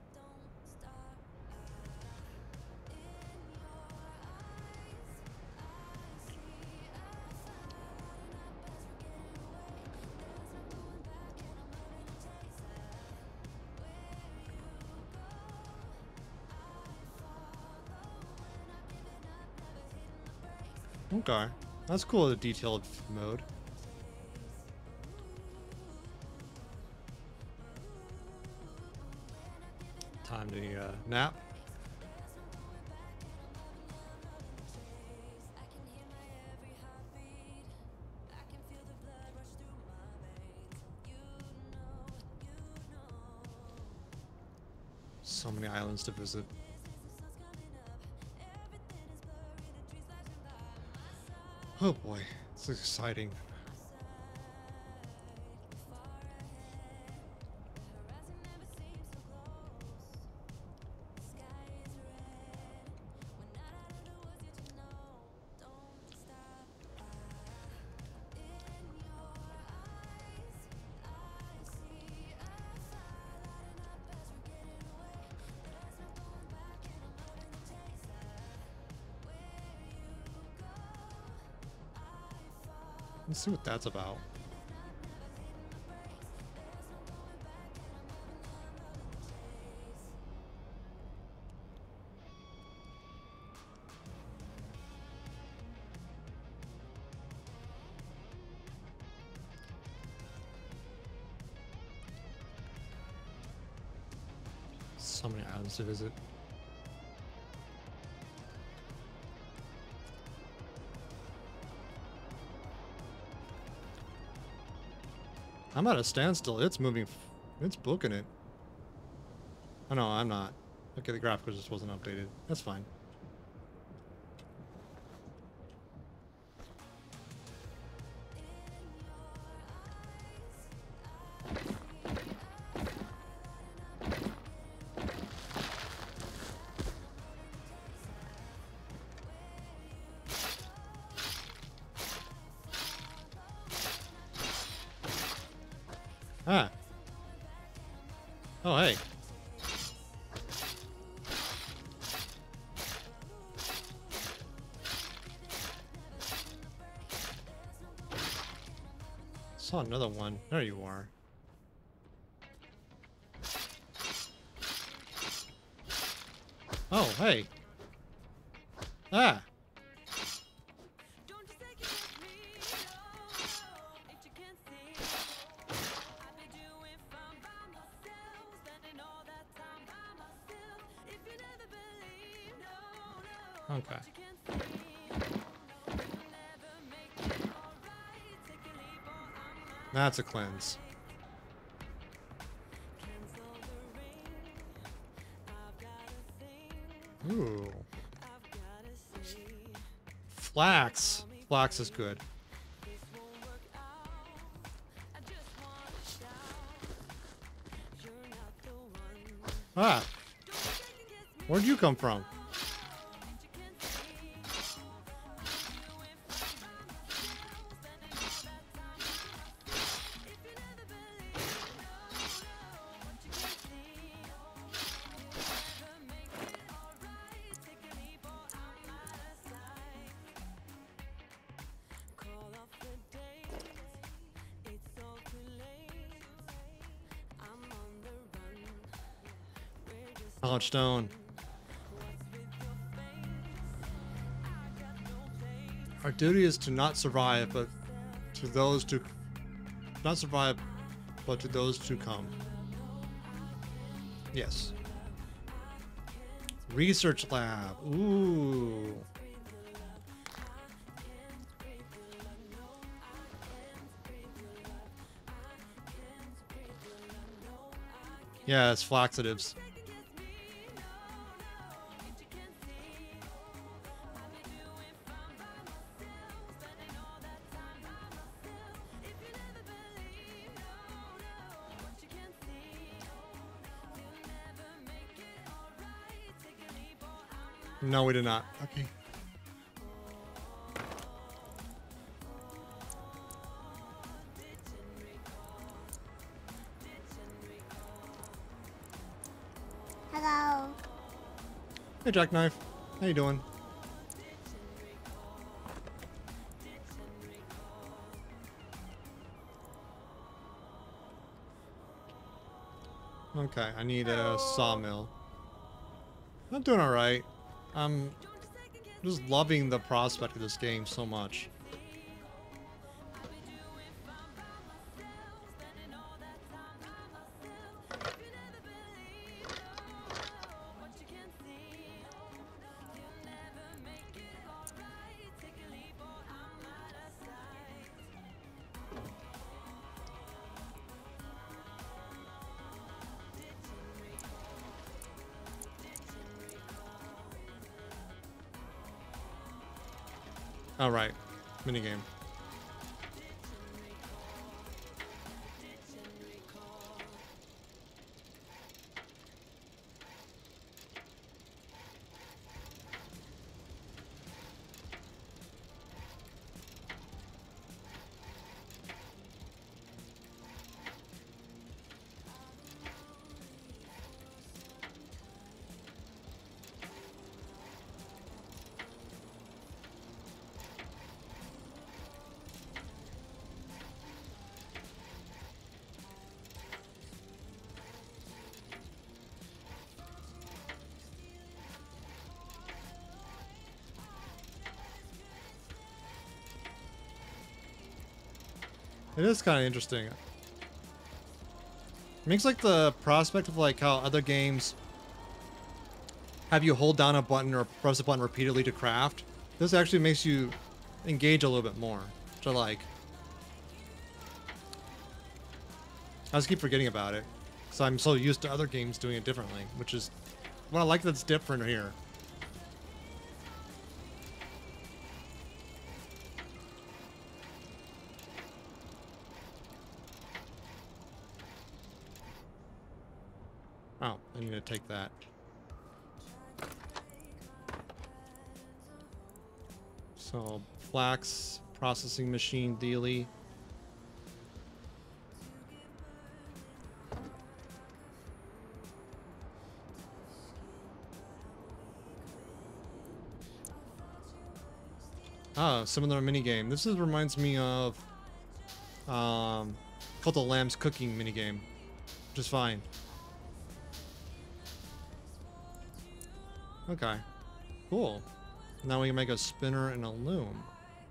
Okay, that's cool, the detailed mode. Time to uh, nap. So many islands to visit. Oh boy, it's exciting. Let's see what that's about. So many islands to visit. I'm at a standstill. It's moving. F it's booking it. Oh no, I'm not. Okay, the graphics just wasn't updated. That's fine. Ah. Oh, hey. Saw another one. There you are. Oh, hey. Ah. Okay. That's a cleanse. Ooh. Flax. Flax is good. Ah. Where'd you come from? Knowledge stone. Our duty is to not survive, but to those to not survive, but to those to come. Yes. Research lab. Ooh. Yeah, it's flaxatives. No, we did not. Okay. Hello. Hey, Jackknife. How you doing? Okay, I need a sawmill. I'm doing alright. I'm just loving the prospect of this game so much. Alright, minigame. It is kind of interesting. It makes like the prospect of like how other games have you hold down a button or press a button repeatedly to craft. This actually makes you engage a little bit more, which I like. I just keep forgetting about it because I'm so used to other games doing it differently, which is what I like that's different here. Oh, I need to take that. So, flax processing machine dealy. Ah, similar minigame. This is, reminds me of um, Cult of Lamb's cooking minigame, which is fine. Okay, cool. Now we can make a spinner and a loom.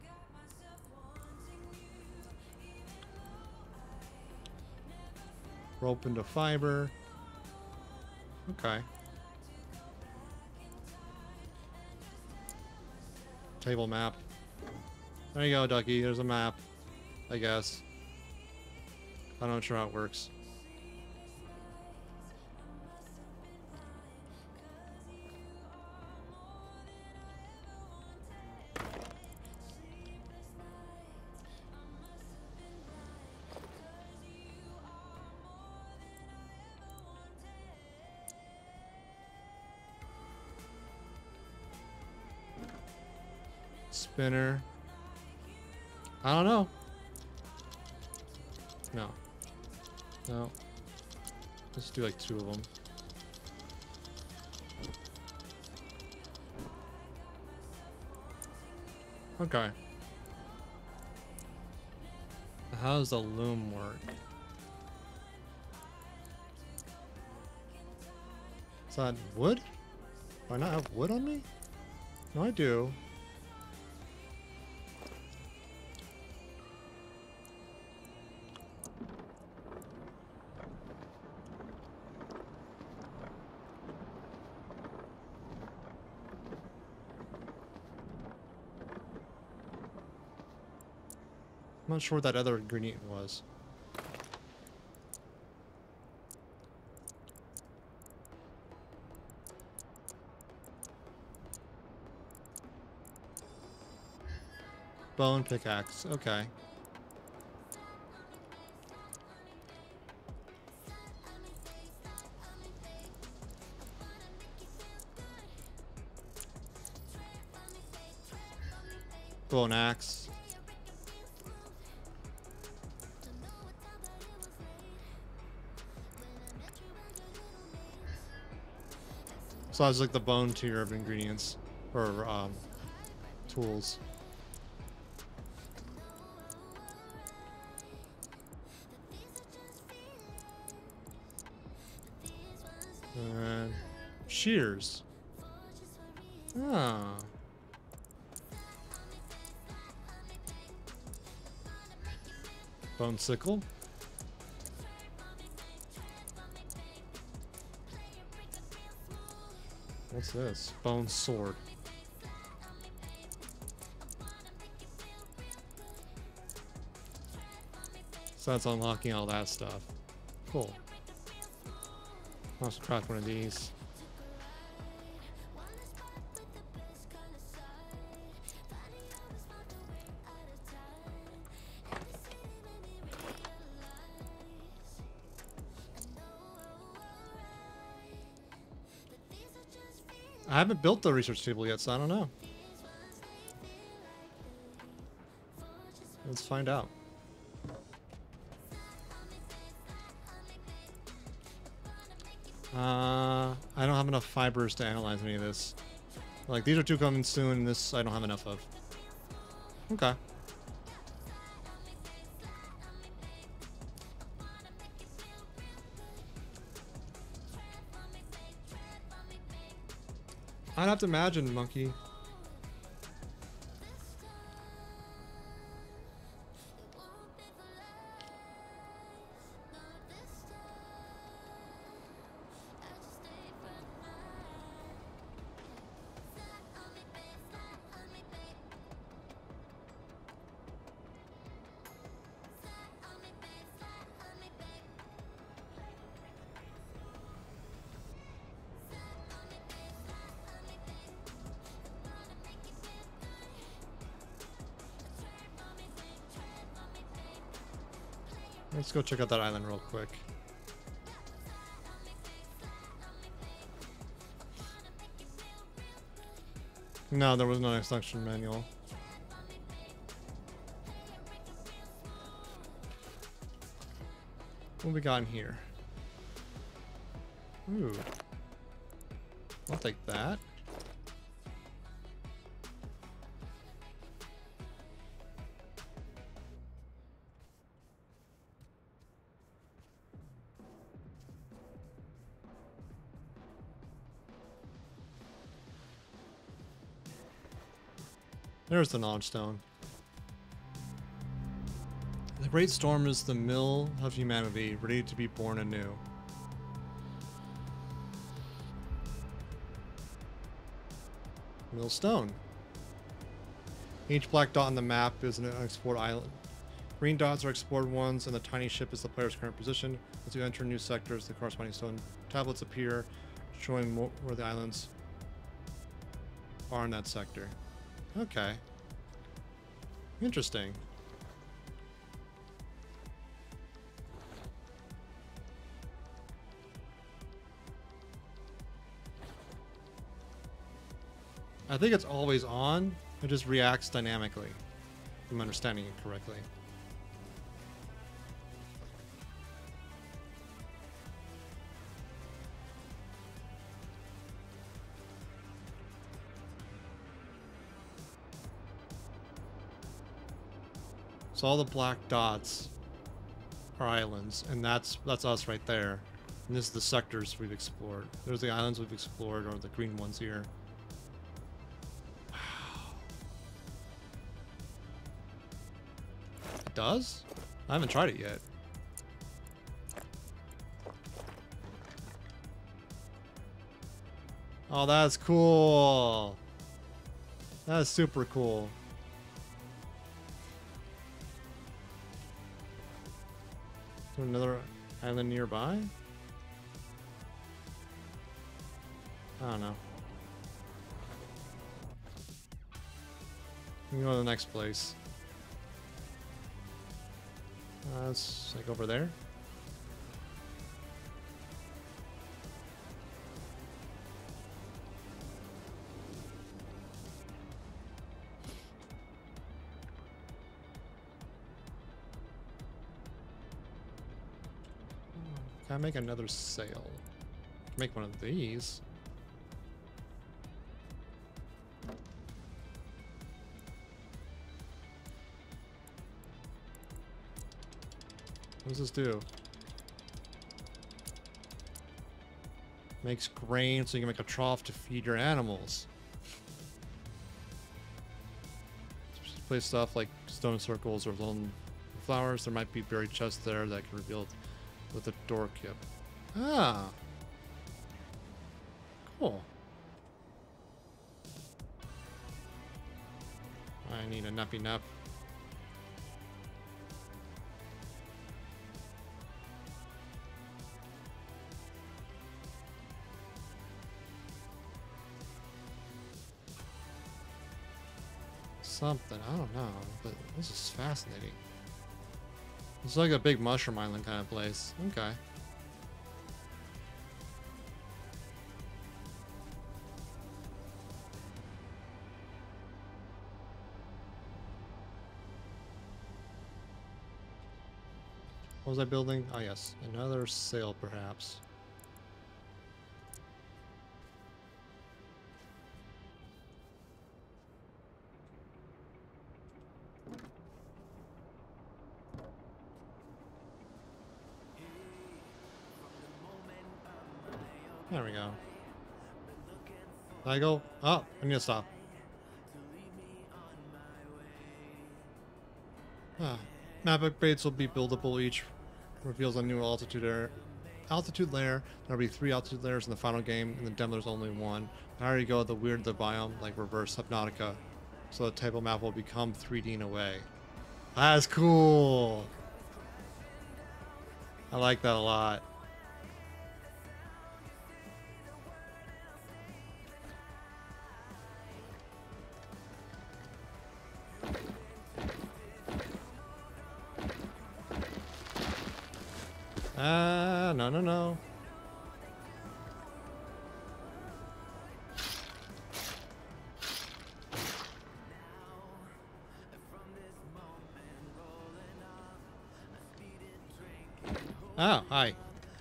Rope into fiber. Okay. Table map. There you go, Ducky. There's a map, I guess. I'm not sure how it works. Spinner. I don't know. No. No. Let's do like two of them. Okay. How does the loom work? Is that wood? Do I not have wood on me? No, I do. I'm not sure what that other ingredient was. Bone pickaxe, okay. Bow and axe. So that's like the bone tier of ingredients or um, tools. And shears. Ah. Bone sickle. What's this? Bone sword. So that's unlocking all that stuff. Cool. I'll have to craft one of these. I haven't built the research table yet, so I don't know. Let's find out. Uh, I don't have enough fibers to analyze any of this. Like, these are two coming soon, and this I don't have enough of. Okay. I'd have to imagine, monkey. Let's go check out that island real quick. No, there was no instruction manual. What we got in here? Ooh. I'll take that. There's the knowledge stone. The Great Storm is the mill of humanity, ready to be born anew. Mill stone. Each black dot on the map is an unexplored island. Green dots are explored ones, and the tiny ship is the player's current position. As you enter new sectors, the corresponding stone tablets appear, showing more where the islands are in that sector. Okay. Interesting. I think it's always on. It just reacts dynamically, if I'm understanding it correctly. So all the black dots are islands, and that's that's us right there. And this is the sectors we've explored. There's the islands we've explored, or the green ones here. Wow. It does? I haven't tried it yet. Oh, that's cool. That's super cool. Another island nearby? I don't know. We can go to the next place. Uh, it's like over there. Can I make another sail? Make one of these. What does this do? Makes grain so you can make a trough to feed your animals. Just place stuff like stone circles or little flowers. There might be buried chests there that can reveal with a door kip. Ah. Cool. I need a nappy nap. Something, I don't know, but this is fascinating. It's like a big mushroom island kind of place. Okay. What was I building? Oh yes, another sail perhaps. There we go. Did I go? Oh, I need to stop. Ah. Map upgrades will be buildable. Each reveals a new altitude layer. Altitude layer. There'll be three altitude layers in the final game. In the demo, there's only one. The higher you go, the weirder the biome, like reverse Subnautica. So the table map will become three D in a way. That's cool. I like that a lot. Ah, uh, no, no, no. Oh, hi.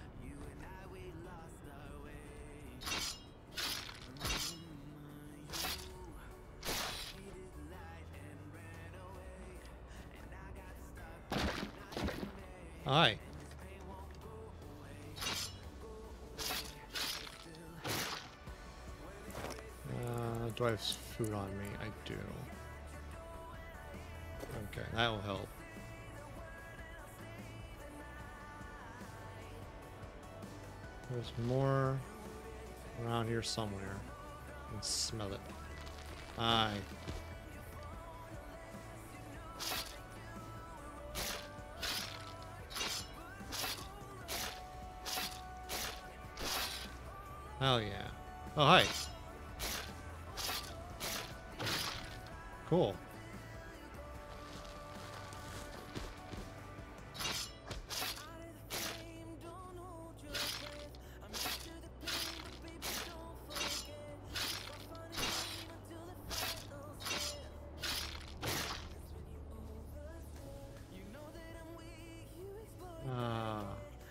Hi. Uh, do I have food on me? I do. Okay, that will help. There's more around here somewhere. I can smell it. Aye. Hell yeah. Oh, hi. Cool. Ah.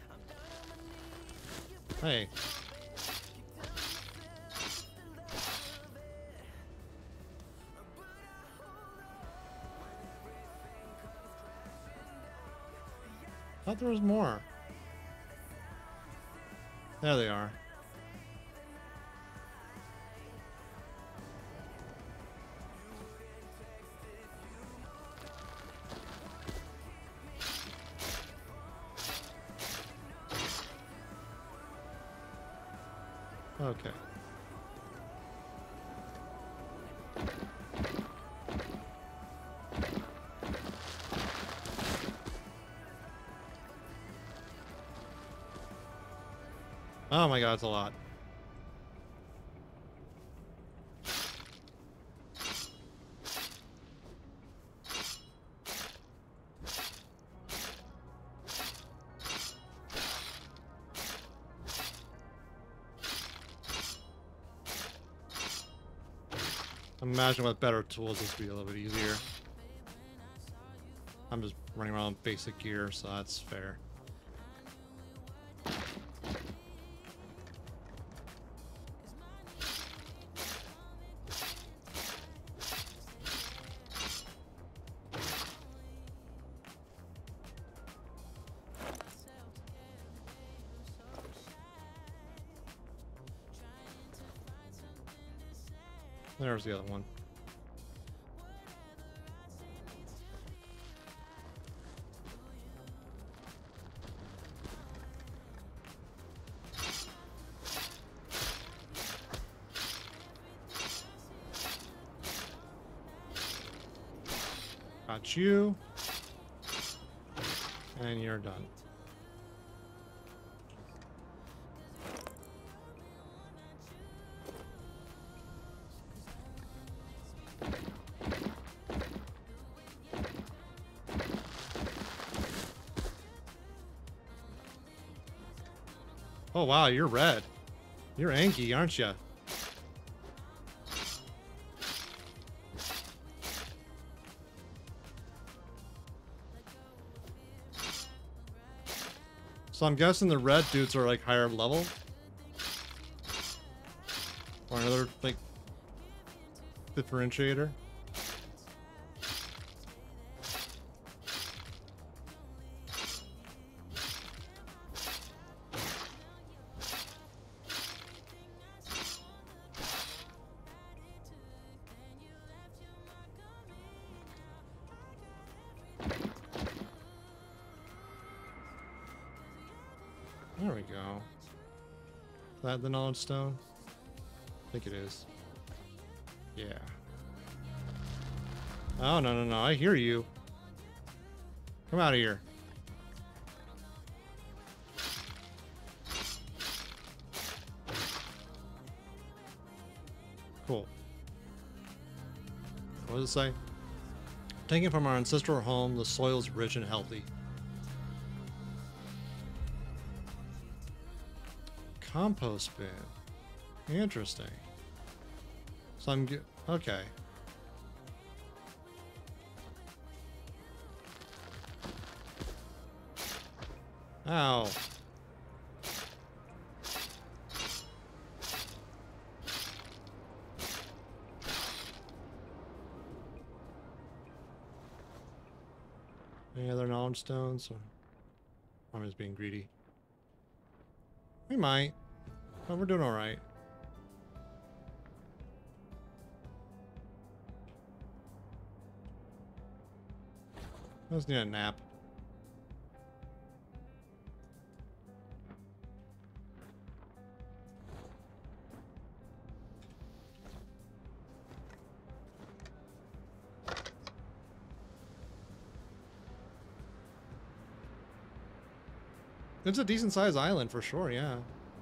Hey. I thought there was more. There they are. Okay. Oh my god, it's a lot. Imagine with better tools this would be a little bit easier. I'm just running around with basic gear, so that's fair. There's the other one. Got you. And you're done. Oh wow, you're red. You're Anki, aren't you? So I'm guessing the red dudes are like higher level? Or another like differentiator? There we go. Is that the knowledge stone? I think it is. Yeah. Oh, no, no, no. I hear you. Come out of here. Cool. What does it say? Taken from our ancestral home, the soil is rich and healthy. Compost bin. Interesting. So I'm good. Okay. Ow. Any other knowledge stones? Or I'm just being greedy. We might. But we're doing alright. I just need a nap. It's a decent sized island for sure, yeah.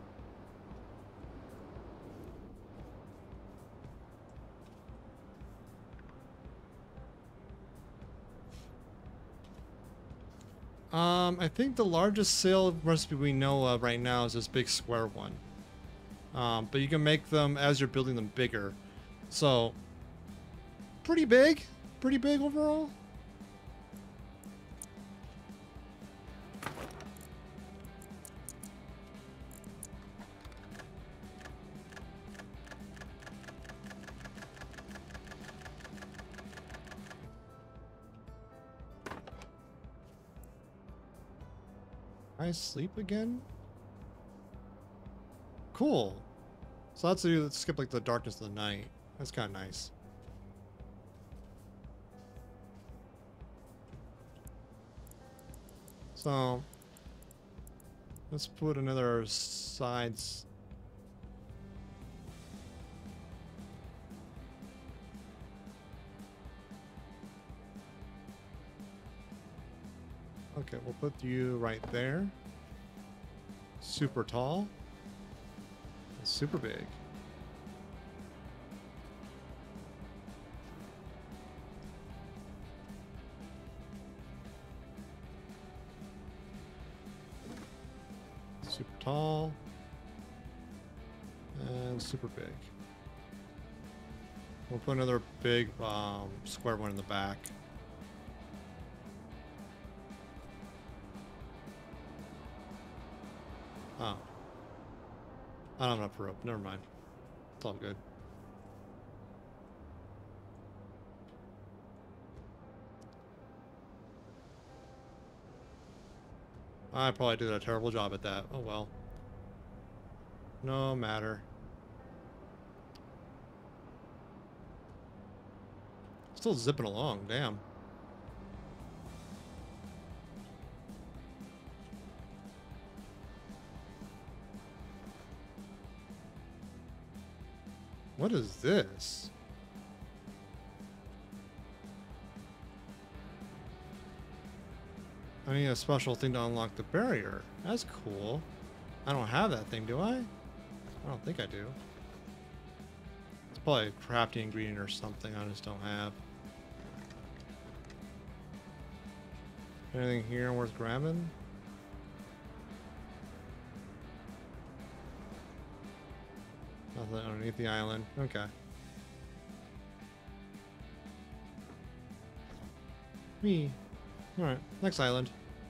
Um, I think the largest sail recipe we know of right now is this big square one. Um, but you can make them as you're building them bigger. So, pretty big. Pretty big overall. I sleep again? Cool. So let's do let's skip like the darkness of the night. That's kind of nice. So let's put another sides. Okay, we'll put you right there. Super tall. And super big. Super tall. And super big. We'll put another big um, square one in the back. Oh. I don't have enough rope. Never mind. It's all good. I probably did a terrible job at that. Oh well. No matter. still zipping along. Damn. What is this? I need a special thing to unlock the barrier. That's cool. I don't have that thing, do I? I don't think I do. It's probably a crafty ingredient or something I just don't have. Anything here worth grabbing? Nothing underneath the island. Okay. Me. Alright, next island.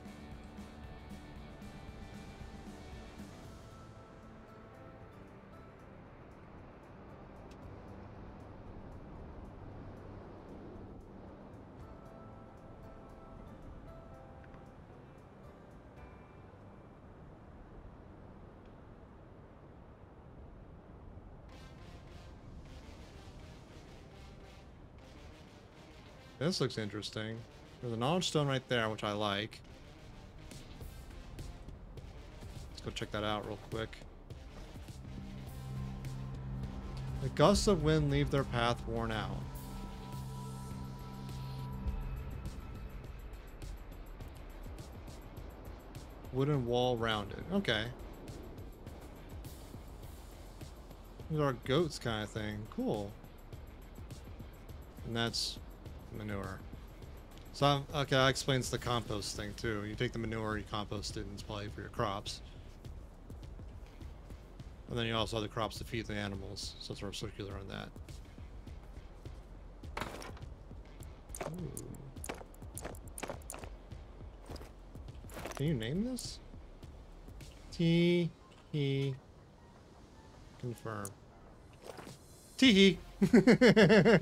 This looks interesting. There's a knowledge stone right there, which I like. Let's go check that out real quick. The gusts of wind leave their path worn out. Wooden wall rounded. Okay. These are goats kind of thing. Cool. And that's manure. So, I'm, okay, that explains the compost thing too. You take the manure, you compost it, and it's probably for your crops. And then you also have the crops to feed the animals, so it's sort of circular on that. Ooh. Can you name this? T he confirm. Tee hee.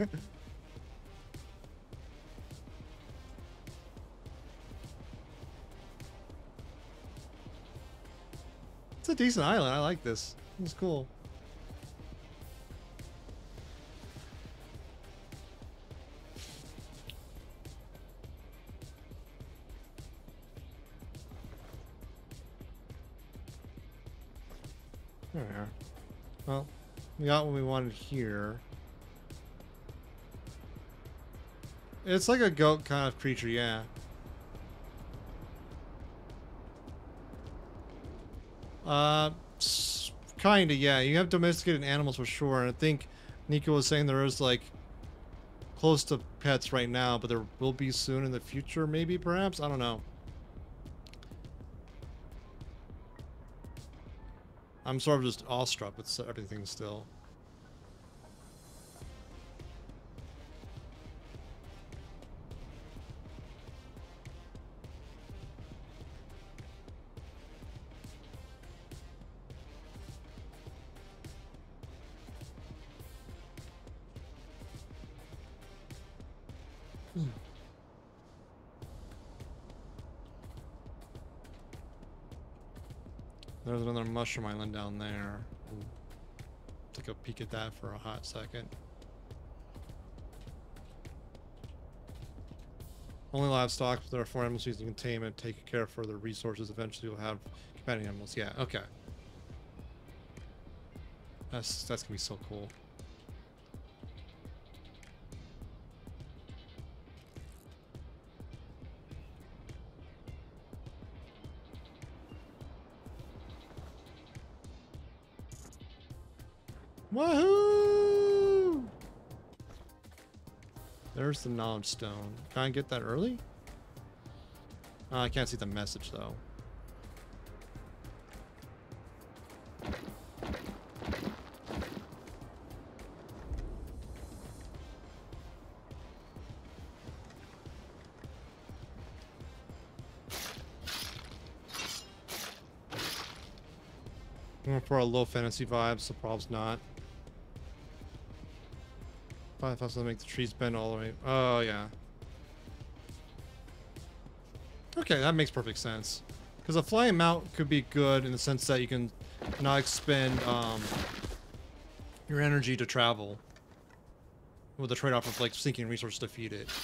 It's a decent island. I like this. It's cool. There we are. Well, we got what we wanted here. It's like a goat kind of creature, yeah. Uh, kinda, yeah. You have domesticated animals for sure, and I think Nico was saying there is like close to pets right now, but there will be soon in the future, maybe, perhaps. I don't know. I'm sort of just awestruck with everything still. Hmm. There's another mushroom island down there. Ooh. Take a peek at that for a hot second. Only livestock, but there are four animals using containment. Take care for their resources. Eventually you'll have companion animals. Yeah, okay. That's that's gonna be so cool. Woohoo! There's the knowledge stone. Can I get that early? Uh, I can't see the message though. For a low fantasy vibes, the problem's not. Five thousand to make the trees bend all the way. Oh yeah. Okay, that makes perfect sense. Because a flying mount could be good in the sense that you can not expend um, your energy to travel. with the trade-off of like sinking resources to feed it.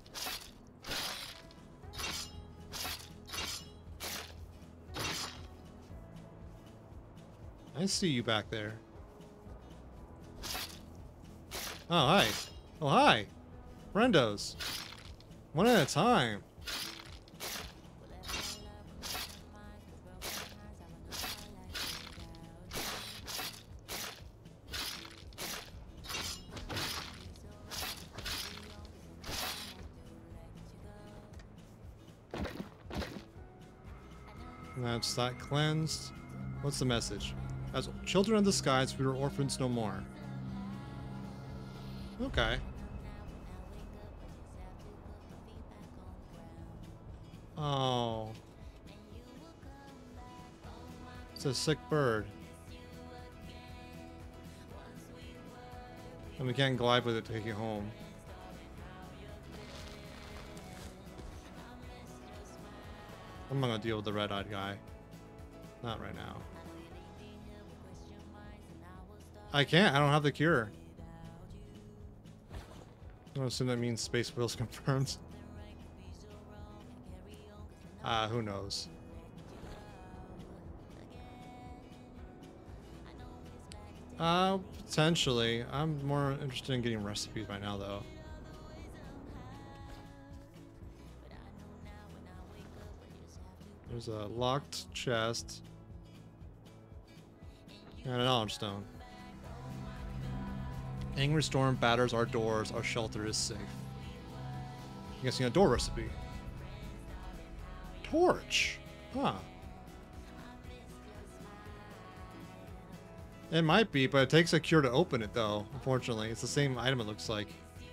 I see you back there. Oh, hi. Oh, hi. Friendos. One at a time. That's that cleansed. What's the message? As children of the skies, we were orphans no more. Okay. Oh. It's a sick bird. And we can't glide with it to take it home. I'm not gonna deal with the red-eyed guy. Not right now. I can't. I don't have the cure. I'm gonna assume that means Space Wheels confirmed. Ah, uh, who knows? Uh, potentially. I'm more interested in getting recipes right now, though. There's a locked chest. And an knowledge stone. Angry storm batters our doors. Our shelter is safe. I'm guessing a door recipe. Torch. Huh. It might be, but it takes a cure to open it, though. Unfortunately, it's the same item. It looks like.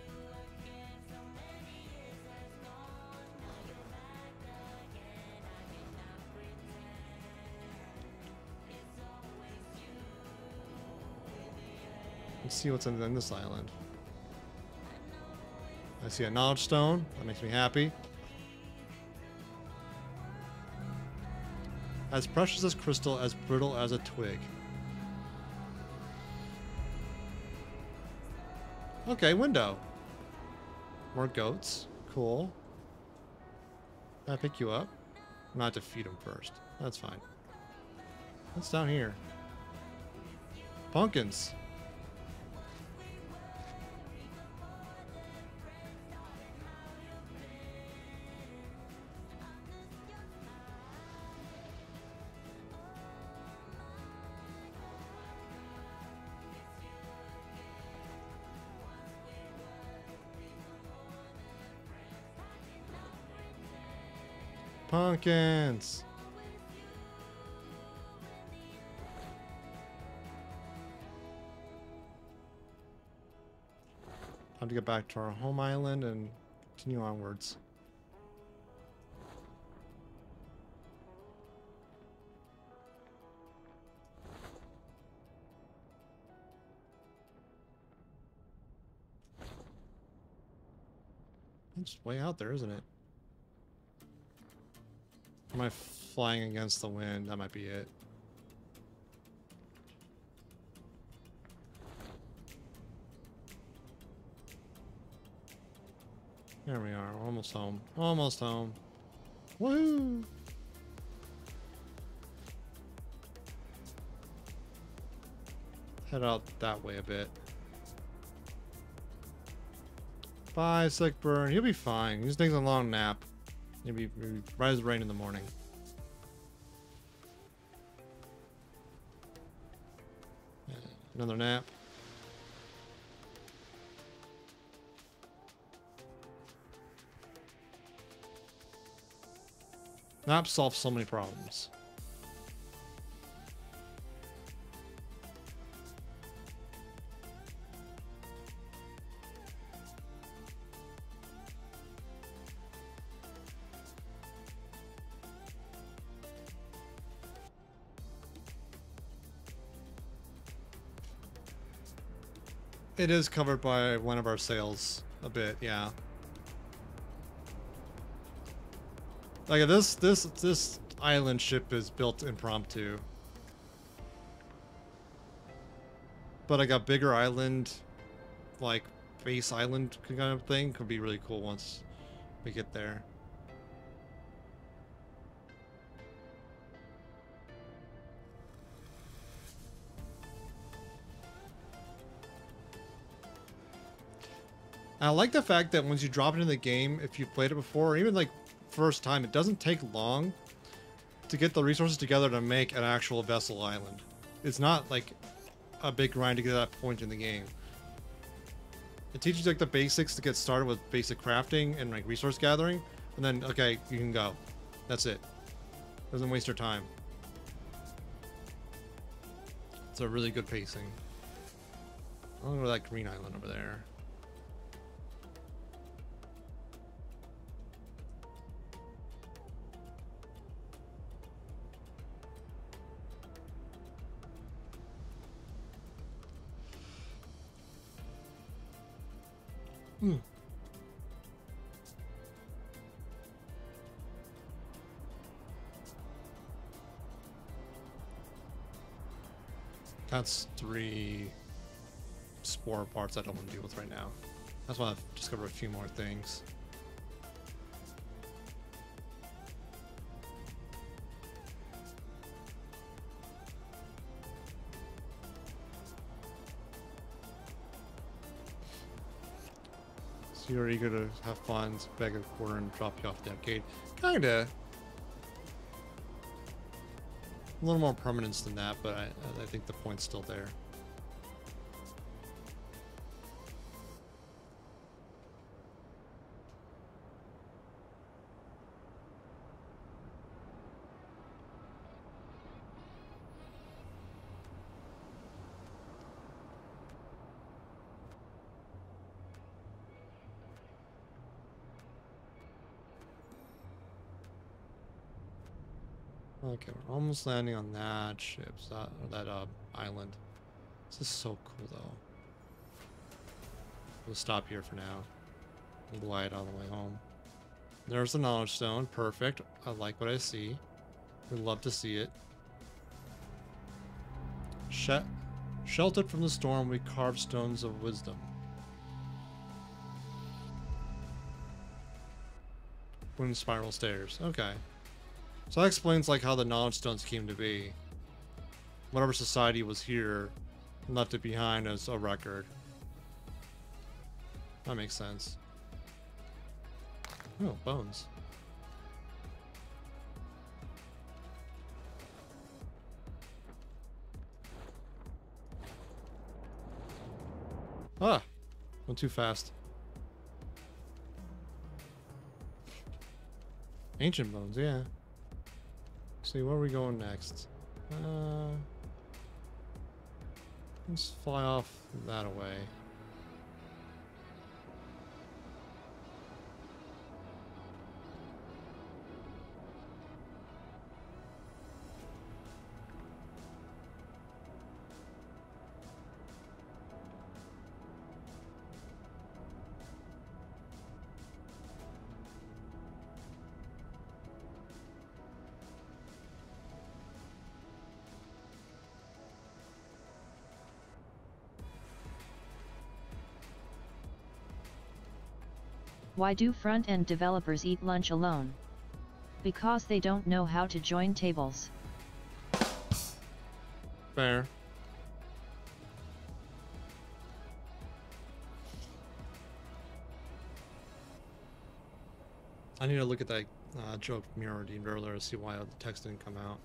Let's see what's in this island. I see a knowledge stone. That makes me happy. As precious as crystal, as brittle as a twig. Okay, window. More goats. Cool. Can I pick you up? I'm not to feed them first. That's fine. What's down here? Pumpkins. Pumpkins. Time to get back to our home island and continue onwards. It's way out there, isn't it? Am I flying against the wind? That might be it. There we are. We're almost home. Almost home. Woohoo! Head out that way a bit. Bye, sick burn. He'll be fine. He just takes a long nap. Maybe, maybe rise rain in the morning. Another nap. Naps solve so many problems. It is covered by one of our sails a bit, yeah. Like this, this, this island ship is built impromptu. But like a bigger island, like base island kind of thing could be really cool once we get there. I like the fact that once you drop it in the game, if you've played it before, or even like first time, it doesn't take long to get the resources together to make an actual vessel island. It's not like a big grind to get to that point in the game. It teaches you like the basics to get started with basic crafting and like resource gathering, and then okay, you can go. That's it. Doesn't waste your time. It's a really good pacing. I'll go to that green island over there. Hmm. That's three spore parts I don't want to deal with right now. I just want to discover a few more things. So you're eager to have fun, beg a quarter and drop you off the arcade. Kinda. A little more permanence than that, but I, I think the point's still there. Okay, we're almost landing on that ship, so that, or that uh, island. This is so cool, though. We'll stop here for now. We'll glide all the way home. There's the knowledge stone. Perfect. I like what I see. We'd love to see it. Sh Sheltered from the storm, we carve stones of wisdom. Wind spiral stairs. Okay. So that explains like how the knowledge stones came to be. Whatever society was here left it behind as a record. That makes sense. Oh, bones. Ah! Went too fast. Ancient bones, yeah. See, where are we going next? Uh, let's fly off that away. Why do front-end developers eat lunch alone? Because they don't know how to join tables. Fair. I need to look at that uh, joke Mira deemed earlier to see why the text didn't come out.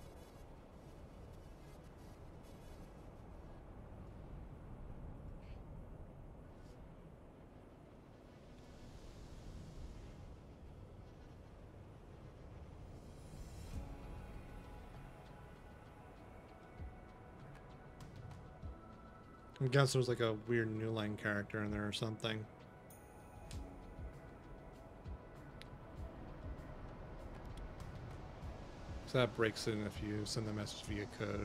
I guess there's like a weird New Line character in there or something. So that breaks it in if you send the message via code.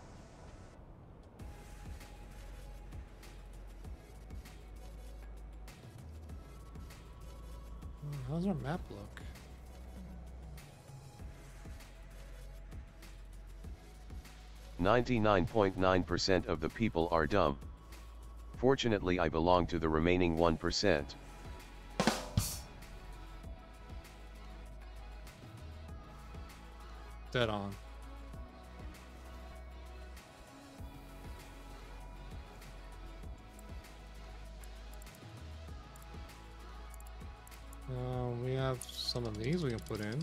Oh, how's our map look? ninety-nine point nine percent of the people are dumb. Unfortunately, I belong to the remaining one percent. Dead on. Um, we have some of these we can put in.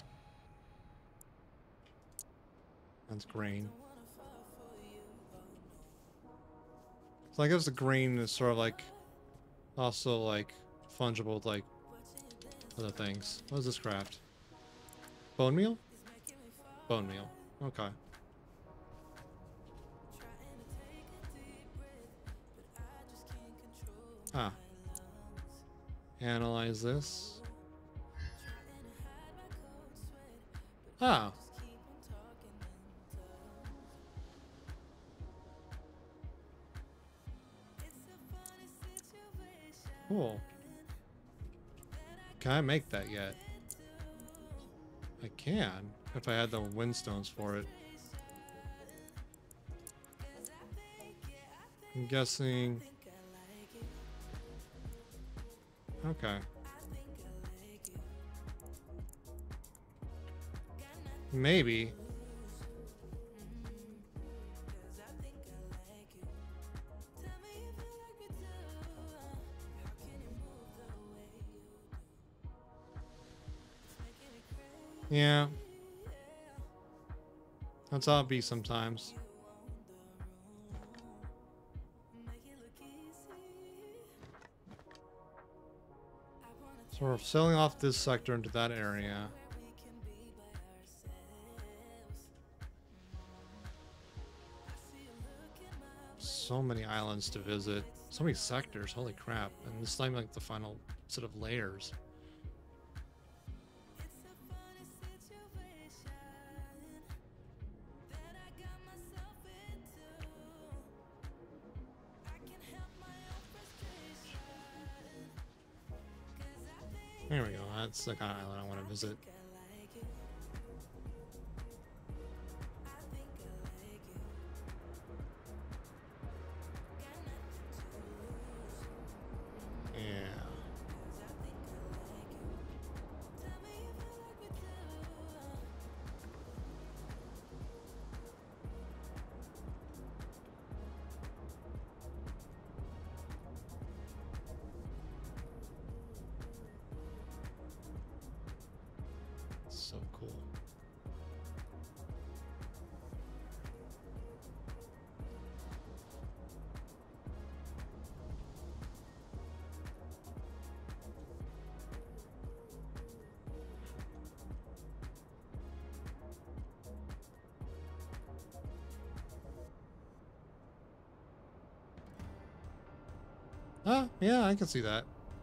That's grain. So I guess the grain is sort of like also like fungible with like other things. What is this craft? Bone meal? Bone meal. Okay. Ah. Analyze this. Ah. Cool. Can I make that yet? I can, if I had the windstones for it. I'm guessing... Okay. Maybe. Yeah. That's how it be sometimes. So we're selling off this sector into that area. So many islands to visit. So many sectors, holy crap. And this is like the final set of layers. There we go, that's the kind of island I want to visit. Yeah. So cool. Ah, yeah, I can see that.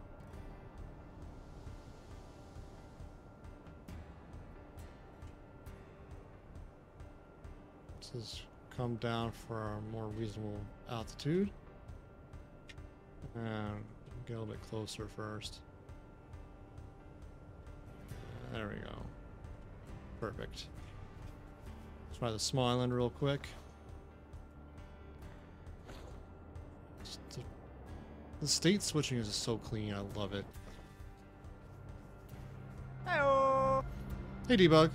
Is come down for a more reasonable altitude and get a little bit closer first. There we go. Perfect. Let's try the small island real quick. The, the state switching is so clean. I love it. Hello. Hey, Debug.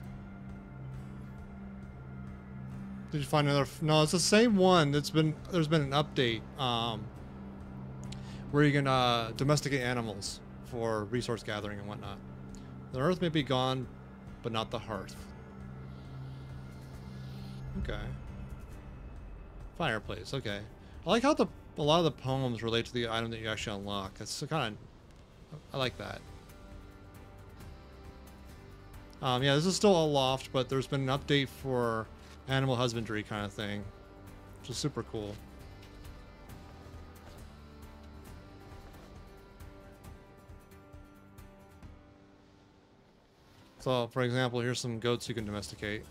Did you find another? F no, it's the same one. It's been there's been an update um, where you can uh, domesticate animals for resource gathering and whatnot. The earth may be gone, but not the hearth. Okay. Fireplace. Okay. I like how the a lot of the poems relate to the item that you actually unlock. That's kind of I like that. Um, yeah, this is still a loft, but there's been an update for animal husbandry kind of thing, which is super cool. So, for example, here's some goats you can domesticate.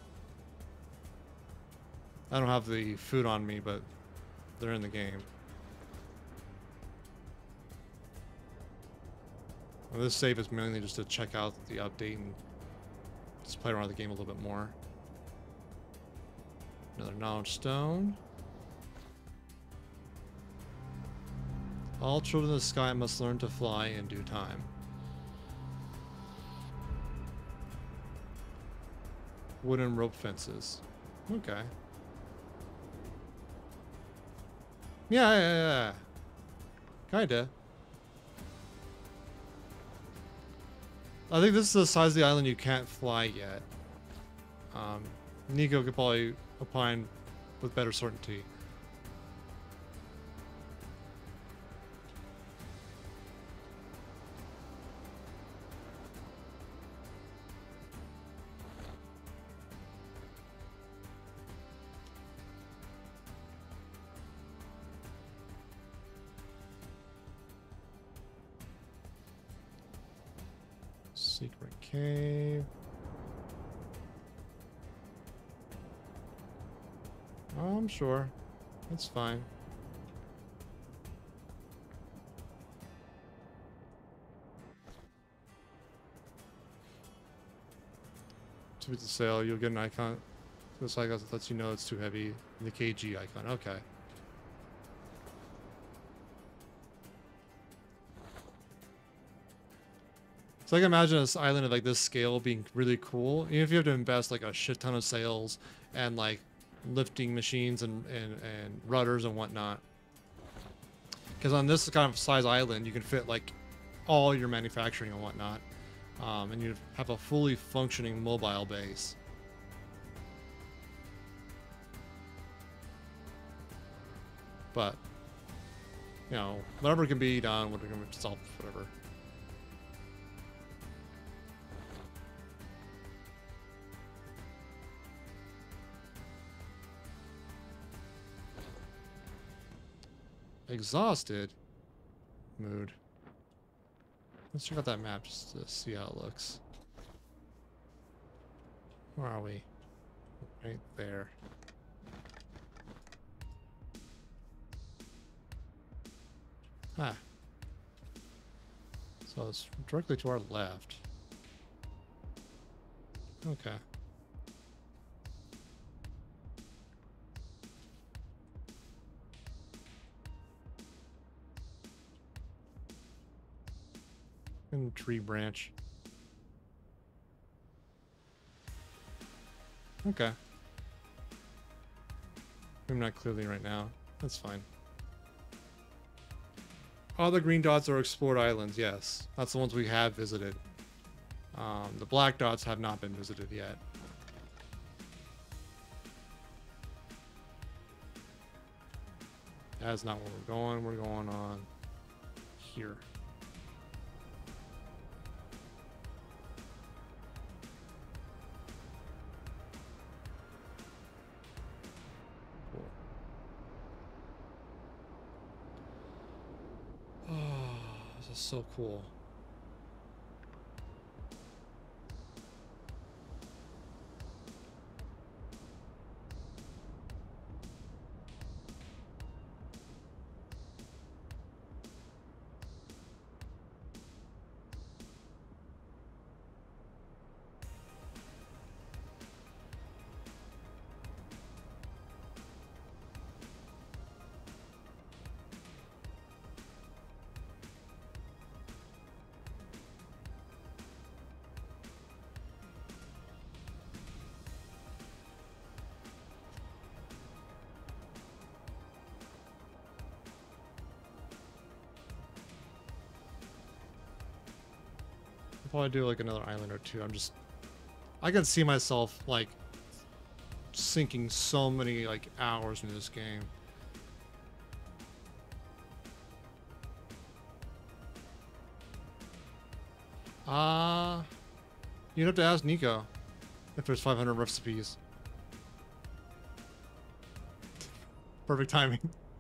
I don't have the food on me, but they're in the game. Well, this save is mainly just to check out the update and just play around with the game a little bit more. Another knowledge stone. All children of the sky must learn to fly in due time. Wooden rope fences. Okay. Yeah, yeah, yeah. Kinda. I think this is the size of the island you can't fly yet. Um, Nico could probably opine with better certainty. Secret cave. Oh, I'm sure. It's fine. To the sail, you'll get an icon. This icon lets you know it's too heavy. The K G icon. Okay. So I can imagine this island of like this scale being really cool. Even if you have to invest like a shit ton of sails and like lifting machines and, and, and rudders and whatnot. Because on this kind of size island, you can fit like all your manufacturing and whatnot. Um, and you have a fully functioning mobile base. But, you know, whatever can be done, whatever can be solved, whatever. Exhausted mood. Let's check out that map just to see how it looks. Where are we? Right there. Ah. So it's directly to our left. Okay. And tree branch. Okay. I'm not clearly right now. That's fine. All the green dots are explored islands, yes. That's the ones we have visited. Um, the black dots have not been visited yet. That's not where we're going. We're going on here. This is so cool. Probably do like another island or two. I'm just, I can see myself like sinking so many like hours into this game. Ah, uh, you'd have to ask Nico if there's five hundred recipes. Perfect timing.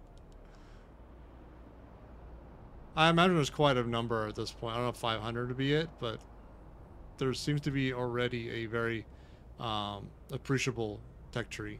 I imagine there's quite a number at this point. I don't know if five hundred to be it, but there seems to be already a very um, appreciable tech tree.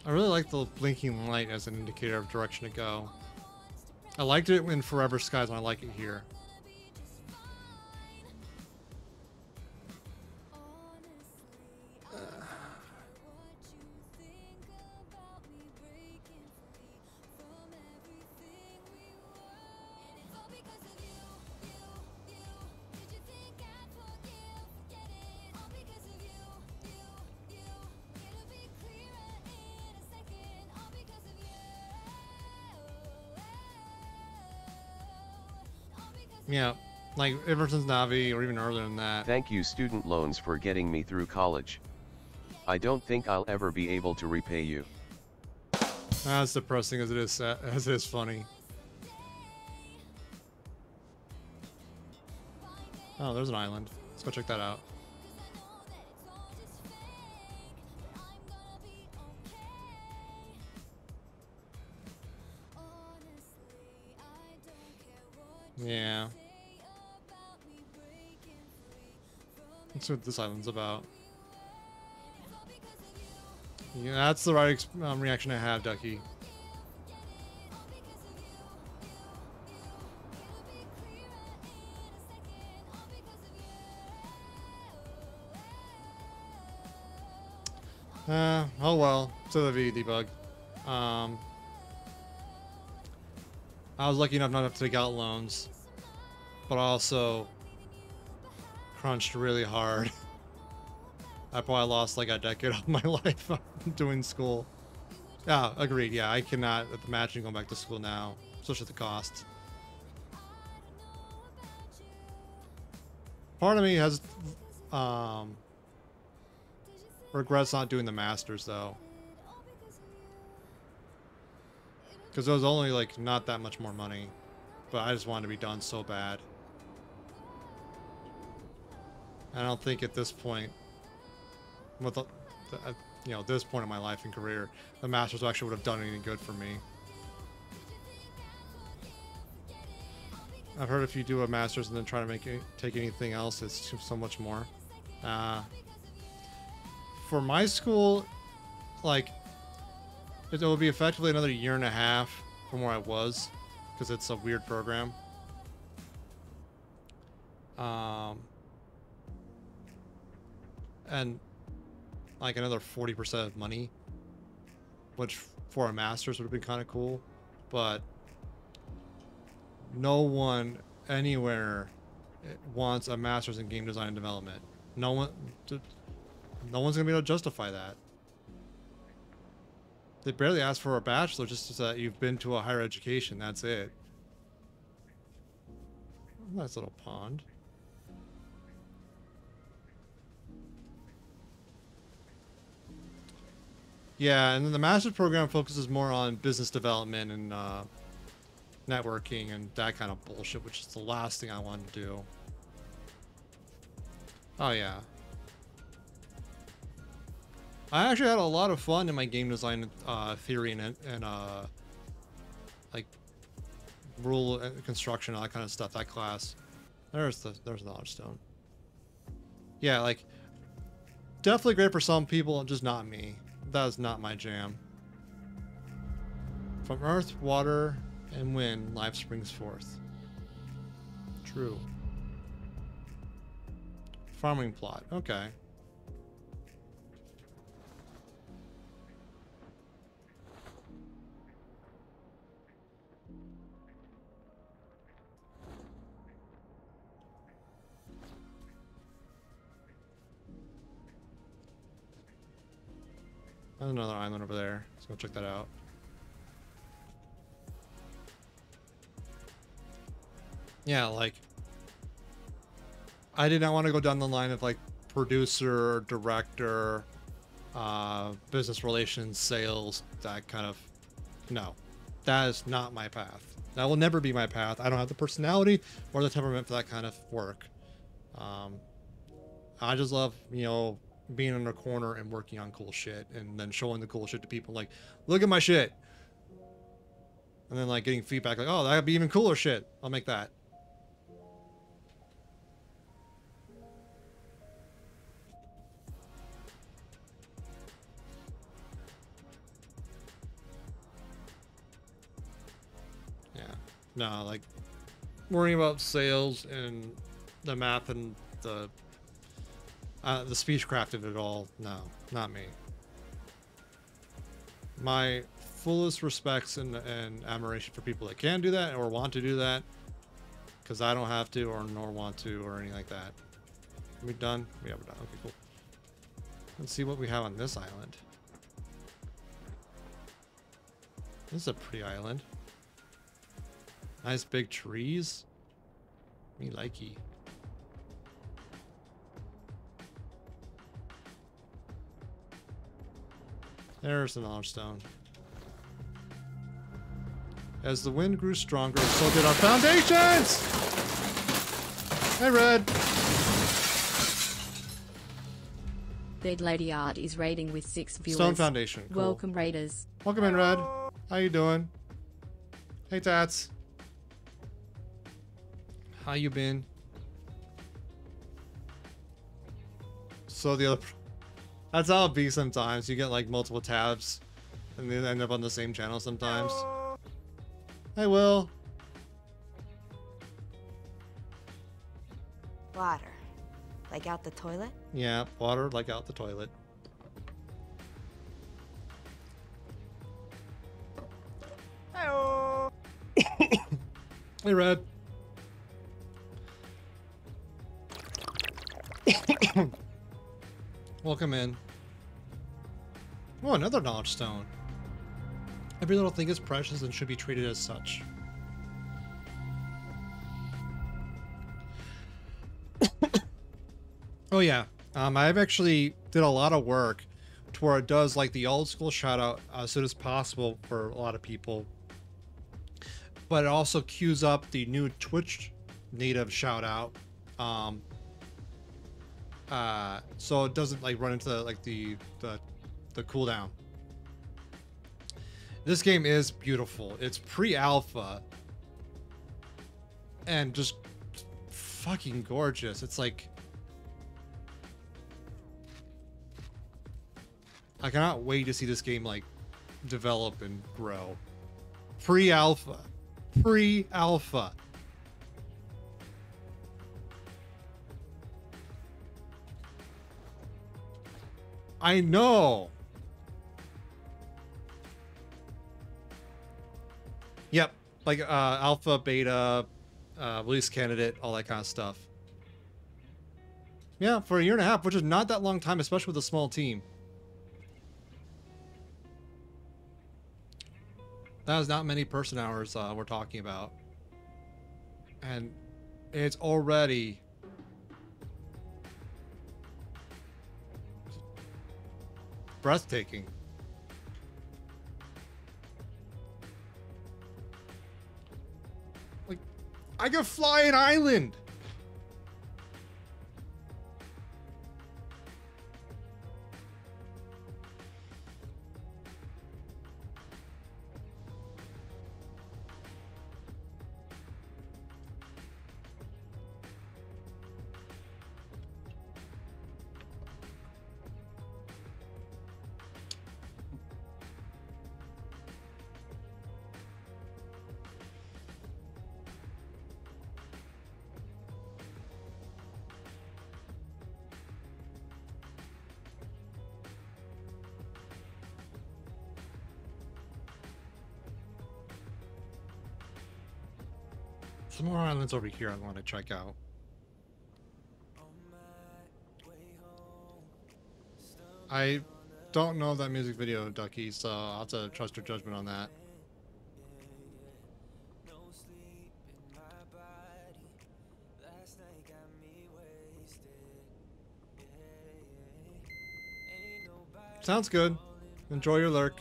I really like the blinking light as an indicator of direction to go. I liked it in Forever Skies, and I like it here. Yeah, like ever since Navi or even earlier than that. Thank you student loans for getting me through college. I don't think I'll ever be able to repay you. As depressing as it is, sad, as it is funny. Oh, there's an island. Let's go check that out. Yeah. Let's see what this island's about. Yeah, that's the right ex um, reaction I have, Ducky. Uh, oh well. To the V debug. Um, I was lucky enough not to have to take out loans, but also crunched really hard. I probably lost like a decade of my life doing school. Yeah, agreed. Yeah, I cannot imagine going back to school now, especially the cost. Part of me has um, regrets not doing the masters though, because it was only like not that much more money, but I just wanted to be done so bad. I don't think at this point, with the, the, you know, this point in my life and career, the masters actually would have done anything good for me. I've heard if you do a master's and then try to make it, take anything else, it's so much more. Uh, for my school, like, it will be effectively another year and a half from where I was, because it's a weird program. Um, and like another forty percent of money, which for a master's would have been kind of cool, but no one anywhere wants a master's in game design and development. No one, no one's gonna be able to justify that. They barely ask for a bachelor, just so that you've been to a higher education. That's it. Nice little pond. Yeah, and then the master's program focuses more on business development and uh, networking and that kind of bullshit, which is the last thing I want to do. Oh yeah. I actually had a lot of fun in my game design uh, theory and, and uh, like rule construction, all that kind of stuff. That class. There's the there's the knowledge stone. Yeah, like definitely great for some people, just not me. That is not my jam. From earth, water, and wind, life springs forth. True. Farming plot. Okay. There's another island over there. Let's go check that out. Yeah, like I did not want to go down the line of like producer, director, uh, business relations, sales, that kind of, no, that is not my path. That will never be my path. I don't have the personality or the temperament for that kind of work. Um, I just love, you know, being in a corner and working on cool shit and then showing the cool shit to people like, look at my shit. And then like getting feedback like, oh, that'd be even cooler shit. I'll make that. No, like worrying about sales and the math and the uh, the speechcraft of it all. No, not me. My fullest respects and, and admiration for people that can do that or want to do that, because I don't have to or nor want to or anything like that. Are we done? Yeah, we're done. Okay, cool. Let's see what we have on this island. This is a pretty island. Nice big trees. Me likey. There's the knowledge stone. As the wind grew stronger, so did our foundations! Hey, Red! Dead Lady Art is raiding with six viewers. Stone Foundation. Cool. Welcome, raiders. Welcome in, Red. How you doing? Hey, Tats. How you been? So the other... That's how it be sometimes. You get like multiple tabs and they end up on the same channel sometimes. Hey, Will. Water. Like out the toilet? Yeah, water like out the toilet. Hi-oh. Hey, Red. Welcome in. Oh, another knowledge stone. Every little thing is precious and should be treated as such. Oh yeah, um, I've actually did a lot of work to where it does like the old school shout out as soon as possible for a lot of people. But it also queues up the new Twitch native shout out. Um, uh, so it doesn't like run into the, like the, the, the cooldown. This game is beautiful. It's pre-alpha and just fucking gorgeous. It's like, I cannot wait to see this game like develop and grow. Pre-alpha. Pre-alpha. I know. Yep. Like uh, alpha, beta, uh, release candidate, all that kind of stuff. Yeah, for a year and a half, which is not that long time, especially with a small team. That is not many person hours uh, we're talking about. And it's already breathtaking. Like, I could fly an island. Some more islands over here I want to check out. I don't know that music video, Ducky, so I'll have to trust your judgment on that. Sounds good. Enjoy your lurk.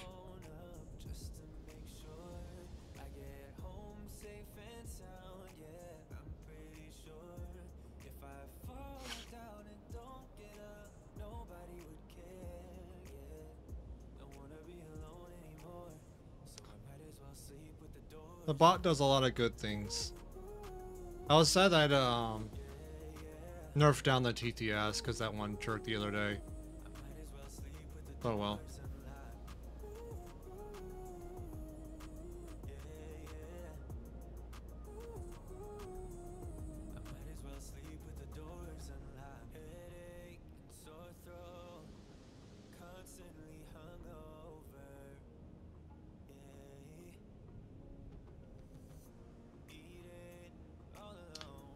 The bot does a lot of good things. I was sad that I'd um, nerfed down the T T S because that one jerked the other day. Oh well.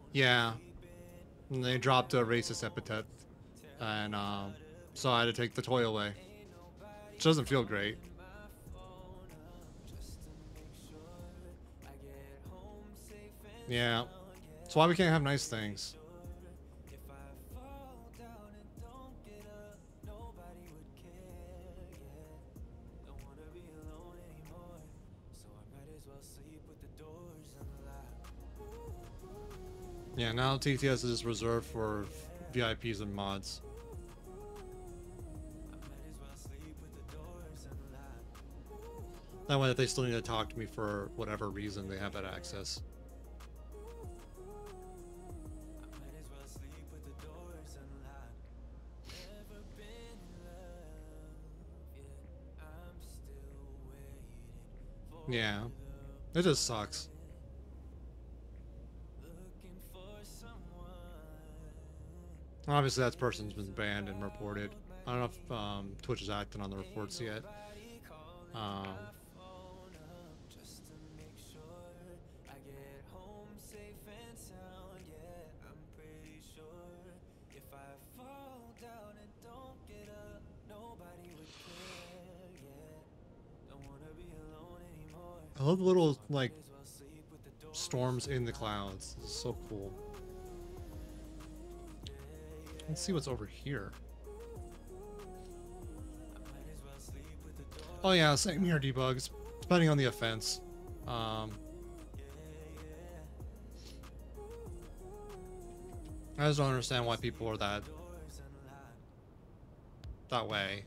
Yeah. And they dropped a racist epithet. And um, so I had to take the toy away. Which doesn't feel great. Yeah. That's why we can't have nice things. Yeah, now T T S is reserved for V I Ps and mods. That way, if they still need to talk to me for whatever reason, they have that access. Yeah, it just sucks. Obviously, that person's been banned and reported. I don't know if um, Twitch is acting on the reports yet. Um, I love the little, like, storms in the clouds. It's so cool. Let's see what's over here. Oh yeah, same here, debugs. Depending on the offense. Um, I just don't understand why people are that that way.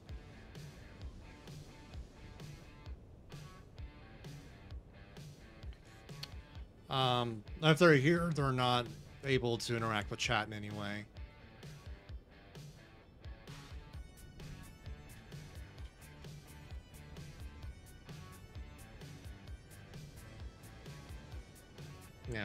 Um, if they're here, they're not able to interact with chat in any way. Yeah.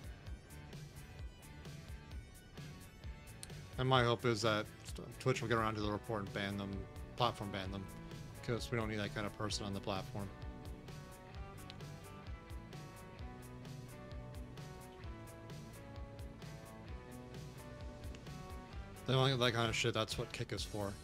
And my hope is that Twitch will get around to the report and ban them, platform ban them, because we don't need that kind of person on the platform. They don't like that kind of shit. That's what Kick is for.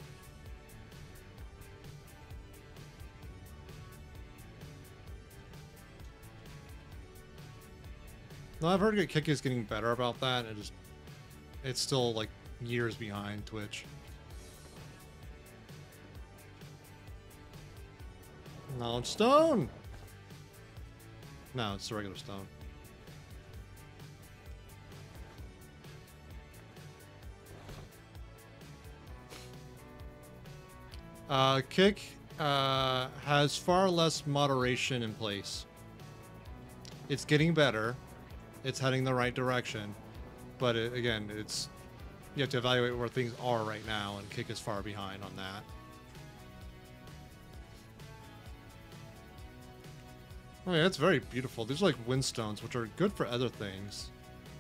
No, I've heard that Kick is getting better about that. It just, it's still like years behind Twitch. Knowledge Stone! No, it's a regular stone. Uh, Kick uh, has far less moderation in place. It's getting better. It's heading the right direction. But it, again, it's you have to evaluate where things are right now, and Kick is far behind on that. Oh yeah, it's very beautiful. These are like windstones, which are good for other things.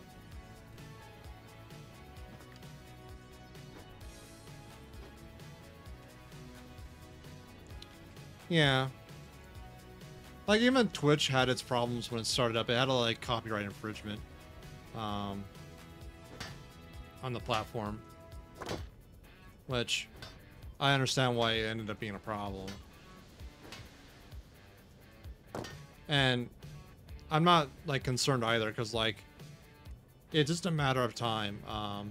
Yeah. Like, even Twitch had its problems when it started up. It had a, like, copyright infringement um, on the platform. Which, I understand why it ended up being a problem. And I'm not, like, concerned either, because, like, it's just a matter of time. Um,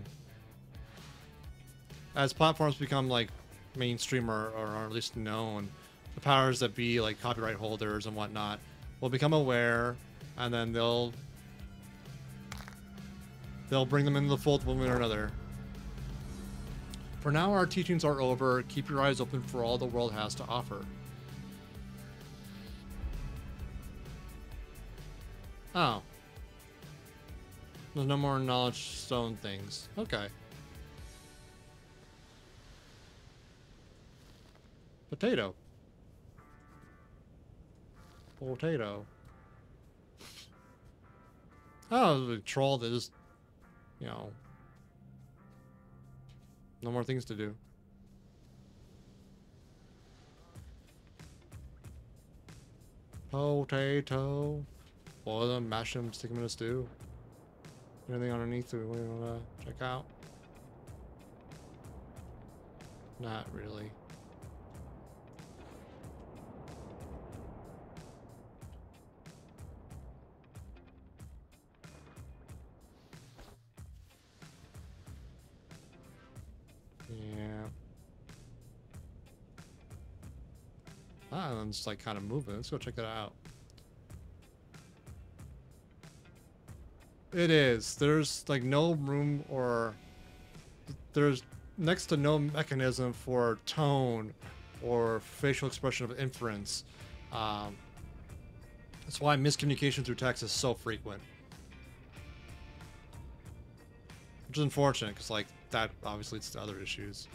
as platforms become, like, mainstream or, or at least known, the powers that be, like copyright holders and whatnot, will become aware, and then they'll they'll bring them into the fold one way or another. For now, our teachings are over. Keep your eyes open for all the world has to offer. Oh. There's no more knowledge stone things. Okay. Potato. Potato. Oh, the troll that just, you know, no more things to do. Potato. Boil them, mash them, stick them in a stew. Anything underneath that we want to check out? Not really. Yeah. Ah, I'm just like kind of moving. Let's go check that out. It is. There's like no room or there's next to no mechanism for tone or facial expression of inference. Um, that's why miscommunication through text is so frequent. Which is unfortunate because like that obviously leads to other issues.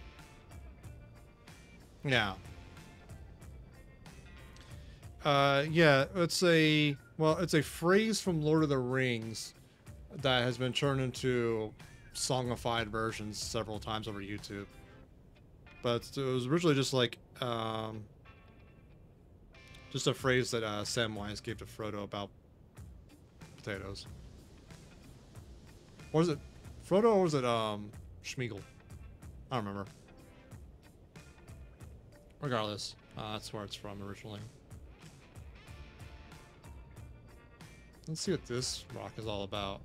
Yeah. Uh, yeah, it's a, well, it's a phrase from Lord of the Rings that has been turned into songified versions several times over YouTube. But it was originally just like, um, just a phrase that uh, Samwise gave to Frodo about potatoes. Or was it Frodo or was it um, Schmeagol? I don't remember. Regardless, uh, that's where it's from originally. Let's see what this rock is all about.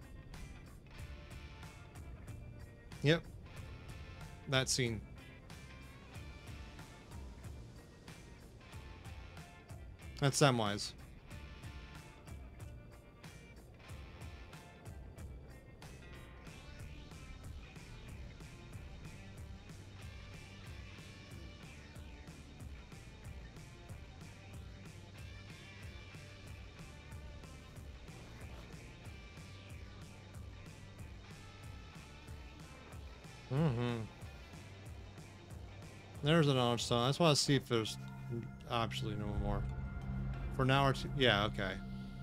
Yep. That scene. That's Samwise. Mm-hmm. There's an knowledge stone. I just want to see if there's absolutely no more. For an hour or two. Yeah, okay.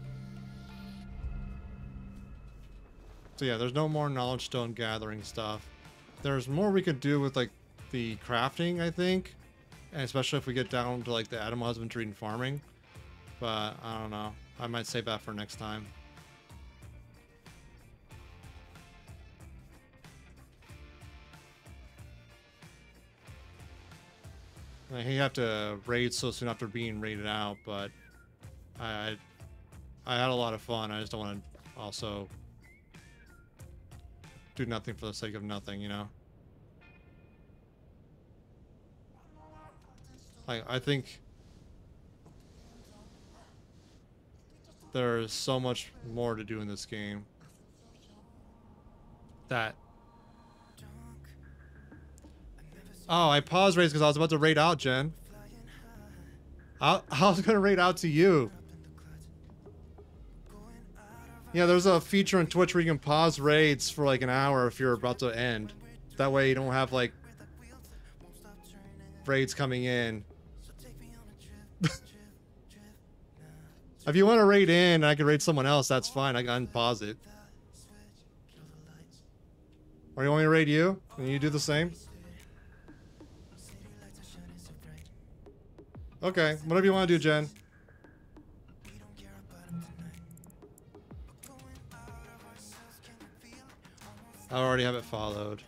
So yeah, there's no more knowledge stone gathering stuff. There's more we could do with like the crafting, I think. And especially if we get down to like the animal husbandry and farming. But I don't know. I might save that for next time. I hate to have to raid so soon after being raided out, but I I had a lot of fun. I just don't want to also do nothing for the sake of nothing, you know? Like, I think there's so much more to do in this game that... Oh, I paused raids because I was about to raid out, Jen. I, I was going to raid out to you. Yeah, there's a feature in Twitch where you can pause raids for like an hour if you're about to end. That way you don't have like raids coming in. If you want to raid in and I can raid someone else, that's fine. I can unpause it. Or you want me to raid you? And you do the same? Okay, whatever you want to do, Jen. I already have it followed.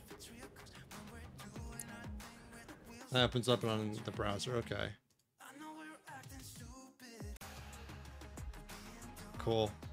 That opens up on the browser, okay. Cool.